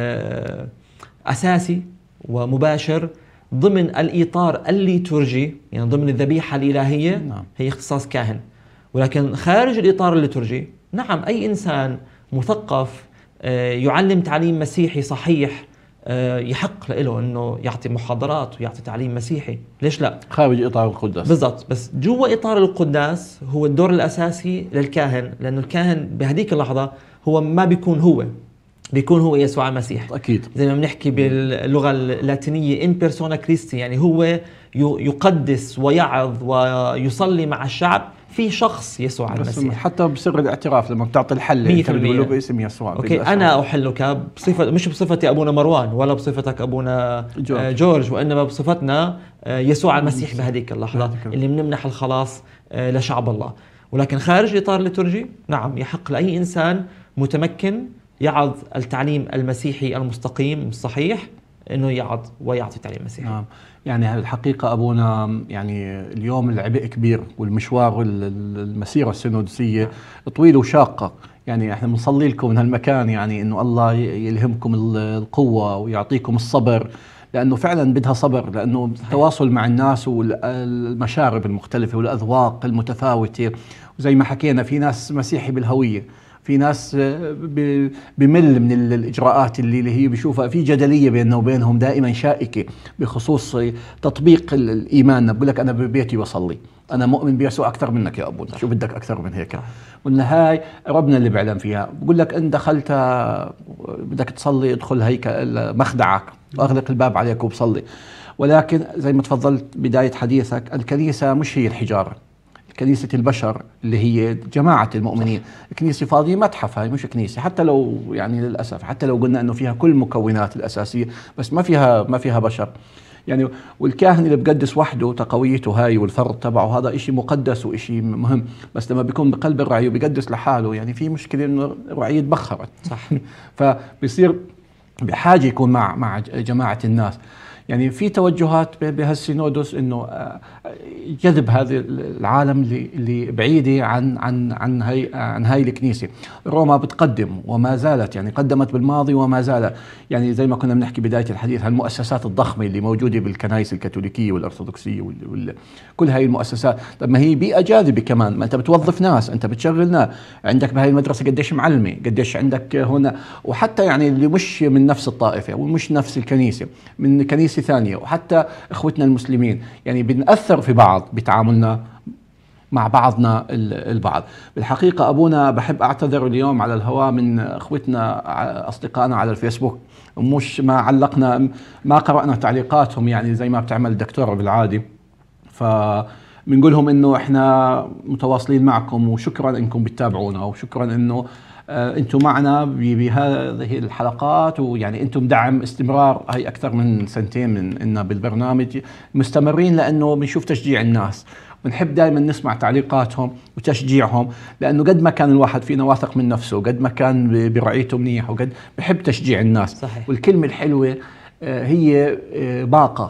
اساسي ومباشر ضمن الاطار الليتورجي، يعني ضمن الذبيحه الالهيه نعم. هي اختصاص كاهن. ولكن خارج الاطار الليتورجي نعم اي انسان مثقف يعلم تعليم مسيحي صحيح يحق له انه يعطي محاضرات ويعطي تعليم مسيحي، ليش لا؟ خارج اطار القداس بالضبط، بس جوا اطار القداس هو الدور الاساسي للكاهن، لانه الكاهن بهديك اللحظه هو ما بيكون هو بيكون هو يسوع المسيح اكيد، زي ما بنحكي باللغه اللاتينيه ان بيرسونا كريستي، يعني هو يقدس ويعظ ويصلي مع الشعب في شخص يسوع المسيح، حتى بسر الاعتراف لما بتعطي الحل بتقول له باسم يسوع. اوكي انا احلك بصفه مش بصفتي ابونا مروان ولا بصفتك ابونا جورج, جورج وانما بصفتنا يسوع المسيح بهذيك اللحظه اللي بنمنح الخلاص لشعب الله. ولكن خارج الاطار الليتورجي نعم يحق لاي انسان متمكن يعظ التعليم المسيحي المستقيم الصحيح انه يعظ ويعطي تعليم مسيحي. نعم، يعني الحقيقة أبونا يعني اليوم العبء كبير والمشوار المسيرة السينودسية طويلة وشاقة، يعني احنا بنصلي لكم من هالمكان يعني إنه الله يلهمكم القوة ويعطيكم الصبر، لأنه فعلا بدها صبر، لأنه التواصل مع الناس والمشارب المختلفة والأذواق المتفاوتة، وزي ما حكينا في ناس مسيحي بالهوية، في ناس بمل من الإجراءات اللي هي بيشوفها في جدلية بيننا وبينهم دائما شائكة بخصوص تطبيق الإيمان. بقول لك أنا ببيتي بصلي، أنا مؤمن بيسوع أكثر منك يا أبونا، شو بدك أكثر من هيك؟ قلنا هاي ربنا اللي بيعلم فيها. بقول لك إن دخلت بدك تصلي ادخل هيك مخدعك وأغلق الباب عليك وبصلي. ولكن زي ما تفضلت بداية حديثك، الكنيسة مش هي الحجارة، كنيسة البشر اللي هي جماعة المؤمنين. الكنيسة فاضية متحف، هاي مش كنيسة، حتى لو يعني للأسف حتى لو قلنا أنه فيها كل المكونات الأساسية بس ما فيها ما فيها بشر يعني. والكاهن اللي بقدس وحده تقويته هاي والفرد تبعه هذا إشي مقدس وإشي مهم، بس لما بيكون بقلب الرعية وبيقدس لحاله يعني في مشكلة إنه الرعية تبخرت صح فبيصير بحاجة يكون مع مع جماعة الناس. يعني في توجهات بهالسينودوس انه جذب هذا العالم اللي بعيده عن عن عن هاي عن هاي الكنيسه. روما بتقدم وما زالت، يعني قدمت بالماضي وما زالت، يعني زي ما كنا بنحكي بدايه الحديث هالمؤسسات الضخمه اللي موجوده بالكنائس الكاثوليكيه والارثوذكسيه وال كل هاي المؤسسات. طب ما هي بيئه جاذبه كمان، ما انت بتوظف ناس، انت بتشغل ناس، عندك بهاي المدرسه قديش معلمه، قديش عندك هنا، وحتى يعني اللي مش من نفس الطائفه ومش نفس الكنيسه من كنيسه ثانيه، وحتى اخوتنا المسلمين، يعني بنأثر في بعض بتعاملنا مع بعضنا البعض. بالحقيقة أبونا بحب أعتذر اليوم على الهواء من أخوتنا أصدقائنا على الفيسبوك، مش ما علقنا ما قرأنا تعليقاتهم يعني زي ما بتعمل الدكتورة بالعادي، فبنقولهم إنه إحنا متواصلين معكم وشكرا إنكم بتتابعونا، وشكرا إنه انتم معنا بهذه الحلقات، ويعني انتم دعم استمرار. هي اكثر من سنتين من إننا بالبرنامج مستمرين، لانه بنشوف تشجيع الناس، بنحب دائما نسمع تعليقاتهم وتشجيعهم، لانه قد ما كان الواحد فينا واثق من نفسه، قد ما كان برعيته منيح، وقد بحب تشجيع الناس. صحيح. والكلمه الحلوه هي باقه،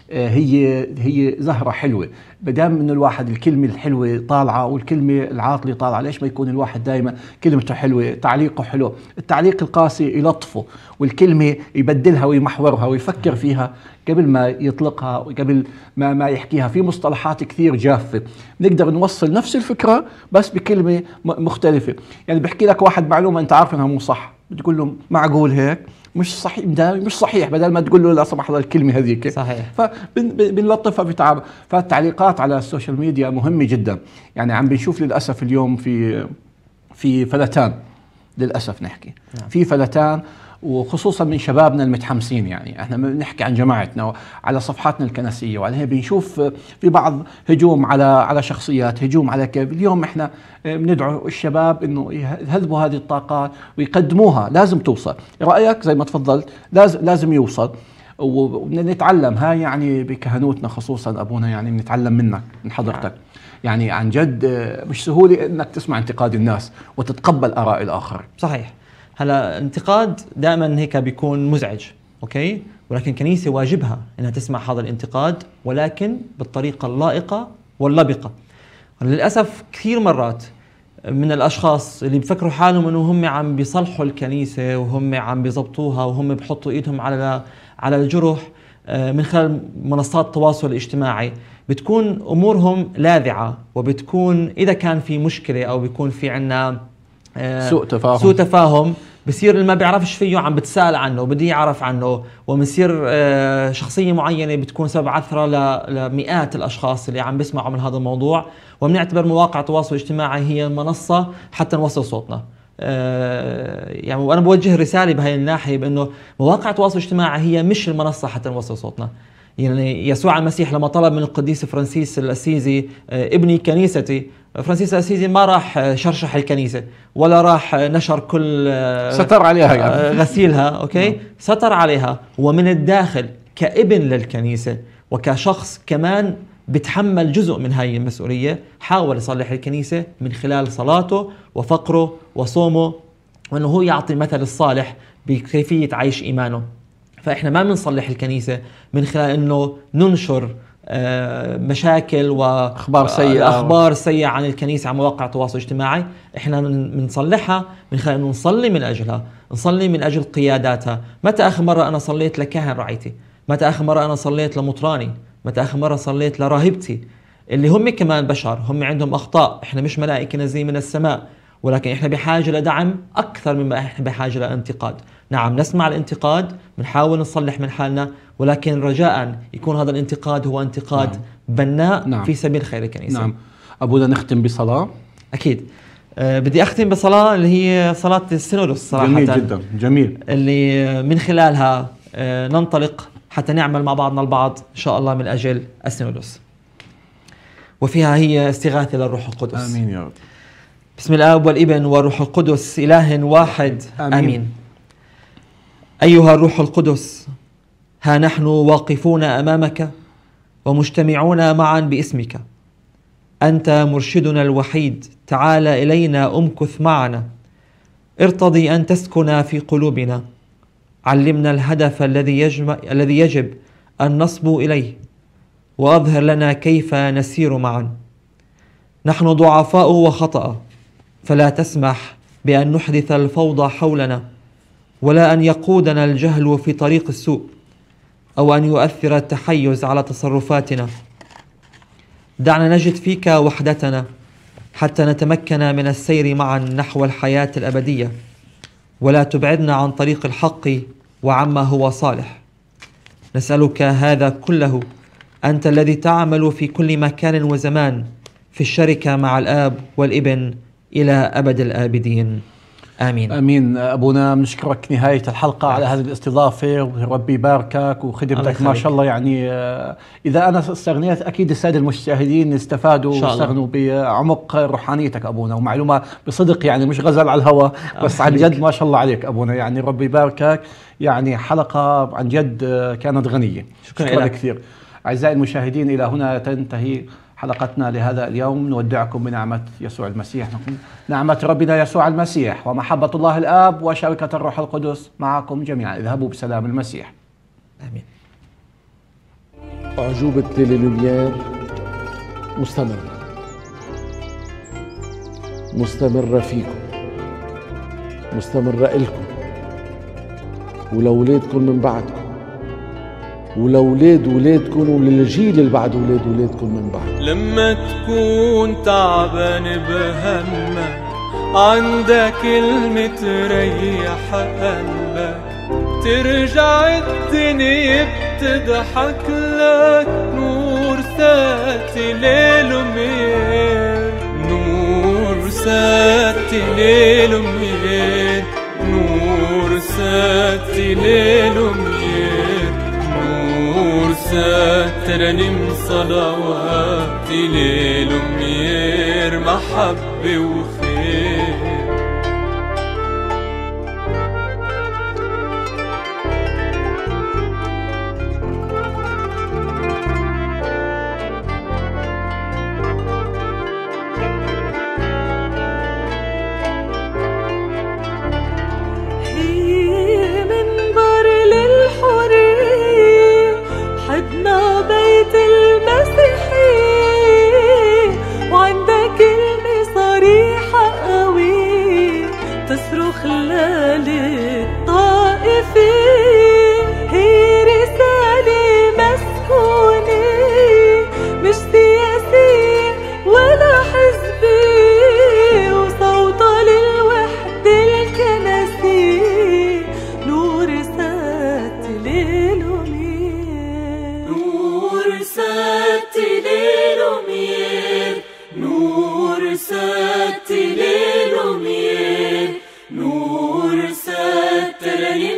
هي هي زهرة حلوة. بدام إنه الواحد الكلمة الحلوة طالعة والكلمة العاطلة طالعة، ليش ما يكون الواحد دائما كلمته حلوة، تعليقه حلو. التعليق القاسي يلطفه، والكلمة يبدلها ويمحورها ويفكر فيها قبل ما يطلقها وقبل ما ما يحكيها. في مصطلحات كثير جافة نقدر نوصل نفس الفكرة بس بكلمة مختلفة. يعني بحكي لك واحد معلومة أنت عارف إنها مو صح، بتقول له معقول هيك؟ مش صحيح، مش صحيح، بدل ما تقول له لا سمح الله الكلمة هذيك. صحيح. فبنلطفها في تعب. فالتعليقات على السوشيال ميديا مهمة جدا. يعني عم بنشوف للأسف اليوم في في فلتان، للأسف نحكي نعم. في فلتان، وخصوصا من شبابنا المتحمسين. يعني احنا بنحكي عن جماعتنا على صفحاتنا الكنسيه، وعليها بنشوف في بعض هجوم على على شخصيات، هجوم على كيف. اليوم احنا بندعو الشباب انه يهذبوا هذه الطاقات ويقدموها، لازم توصل. رايك زي ما تفضلت لازم لازم يوصل، ونتعلم. هاي يعني بكهنوتنا خصوصا ابونا، يعني بنتعلم منك من حضرتك. يعني عن جد مش سهوله انك تسمع انتقاد الناس وتتقبل اراء الاخر. صحيح. هلا انتقاد دائما هيك بيكون مزعج، اوكي، ولكن الكنيسه واجبها انها تسمع هذا الانتقاد، ولكن بالطريقه اللائقه واللبقه. للاسف كثير مرات من الاشخاص اللي بفكروا حالهم انه هم عم بيصلحوا الكنيسه وهم عم بيضبطوها وهم بحطوا ايدهم على على الجرح من خلال منصات التواصل الاجتماعي، بتكون امورهم لاذعه، وبتكون اذا كان في مشكله او بيكون في عندنا سوء تفاهم سوء تفاهم بصير اللي ما بيعرفش فيه عم بتسأل عنه وبدي يعرف عنه، وبصير شخصية معينة بتكون سبب عثرة لمئات الأشخاص اللي عم بيسمعوا من هذا الموضوع. وبنعتبر مواقع التواصل الاجتماعي هي منصة حتى نوصل صوتنا. يعني وأنا بوجه رسالة بهاي الناحية بأنه مواقع التواصل الاجتماعي هي مش المنصة حتى نوصل صوتنا. يعني يسوع المسيح لما طلب من القديس فرانسيس الأسيزي ابني كنيستي، فرانسيس الأسيزي ما راح شرشح الكنيسة ولا راح نشر كل ستر عليها يعني. غسيلها، أوكي، ستر عليها. ومن الداخل كابن للكنيسة وكشخص كمان بتحمل جزء من هاي المسؤولية، حاول يصلح الكنيسة من خلال صلاته وفقره وصومه، وأنه هو يعطي مثل الصالح بكيفية عيش إيمانه. فإحنا ما بنصلح الكنيسة من خلال أنه ننشر مشاكل واخبار سيئه اخبار سيئه عن الكنيسه على مواقع التواصل الاجتماعي. احنا بنصلحها من خلال انه نصلي من اجلها، نصلي من اجل قياداتها. متى اخر مره انا صليت لكاهن رعيتي؟ متى اخر مره انا صليت لمطراني؟ متى اخر مره صليت لراهبتي اللي هم كمان بشر، هم عندهم اخطاء، احنا مش ملائكه نازلين من السماء، ولكن احنا بحاجه لدعم اكثر مما احنا بحاجه لانتقاد. نعم نسمع الانتقاد، بنحاول نصلح من حالنا، ولكن رجاء يكون هذا الانتقاد هو انتقاد نعم. بناء نعم. في سبيل خير الكنيسة. نعم. أبونا نختم بصلاة. أكيد. أه بدي أختم بصلاة اللي هي صلاة السينودوس صراحة. جميل جدا، جميل. اللي من خلالها أه ننطلق حتى نعمل مع بعضنا البعض إن شاء الله من أجل السينودوس. وفيها هي استغاثة للروح القدس. آمين يا رب. بسم الآب والابن والروح القدس إله واحد. آمين, آمين. أيها الروح القدس، ها نحن واقفون أمامك ومجتمعون معا باسمك. أنت مرشدنا الوحيد، تعال إلينا أمكث معنا، ارتضي أن تسكن في قلوبنا، علمنا الهدف الذي يجب, الذي يجب أن نصبو إليه، وأظهر لنا كيف نسير معا. نحن ضعفاء وخطأ، فلا تسمح بأن نحدث الفوضى حولنا، ولا أن يقودنا الجهل في طريق السوء، أو أن يؤثر التحيز على تصرفاتنا. دعنا نجد فيك وحدتنا حتى نتمكن من السير معا نحو الحياة الأبدية، ولا تبعدنا عن طريق الحق وعما هو صالح. نسألك هذا كله أنت الذي تعمل في كل مكان وزمان في الشركة مع الآب والابن إلى أبد الآبدين. آمين. آمين. أبونا بنشكرك نهاية الحلقة على هذه الاستضافة، وربي يباركك وخدمتك ما شاء الله. يعني إذا أنا استغنيت أكيد السادة المشاهدين استفادوا واستغنوا بعمق روحانيتك أبونا ومعلومة بصدق، يعني مش غزل على الهواء بس عن جد ما شاء الله عليك أبونا. يعني ربي يباركك، يعني حلقة عن جد كانت غنية. شكرا, شكرا كثير. أعزائي المشاهدين، إلى هنا تنتهي حلقتنا لهذا اليوم. نودعكم بنعمة يسوع المسيح، نعمة ربنا يسوع المسيح ومحبة الله الآب وشركة الروح القدس معكم جميعا. اذهبوا بسلام المسيح. آمين. أعجوبة تيليلوميير مستمرة مستمرة فيكم، مستمرة إلكم ولأولادكم من بعدكم ولأولاد ولادكم وللجيل اللي بعد أولاد ولادكم من بعد. لما تكون تعبان بهمك عندك كلمة تريح قلبك، ترجع الدنيا بتضحك لك. نور ساتي ليل ومير، نور ساتي ليل ومير، نور ساتي ليل ومير، نور ساتي رنم صلواتي ليل ومير، محبة وخير.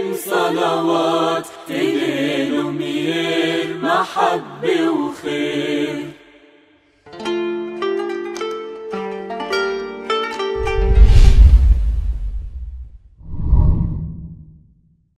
صلوات تليل ومير، محبة وخير.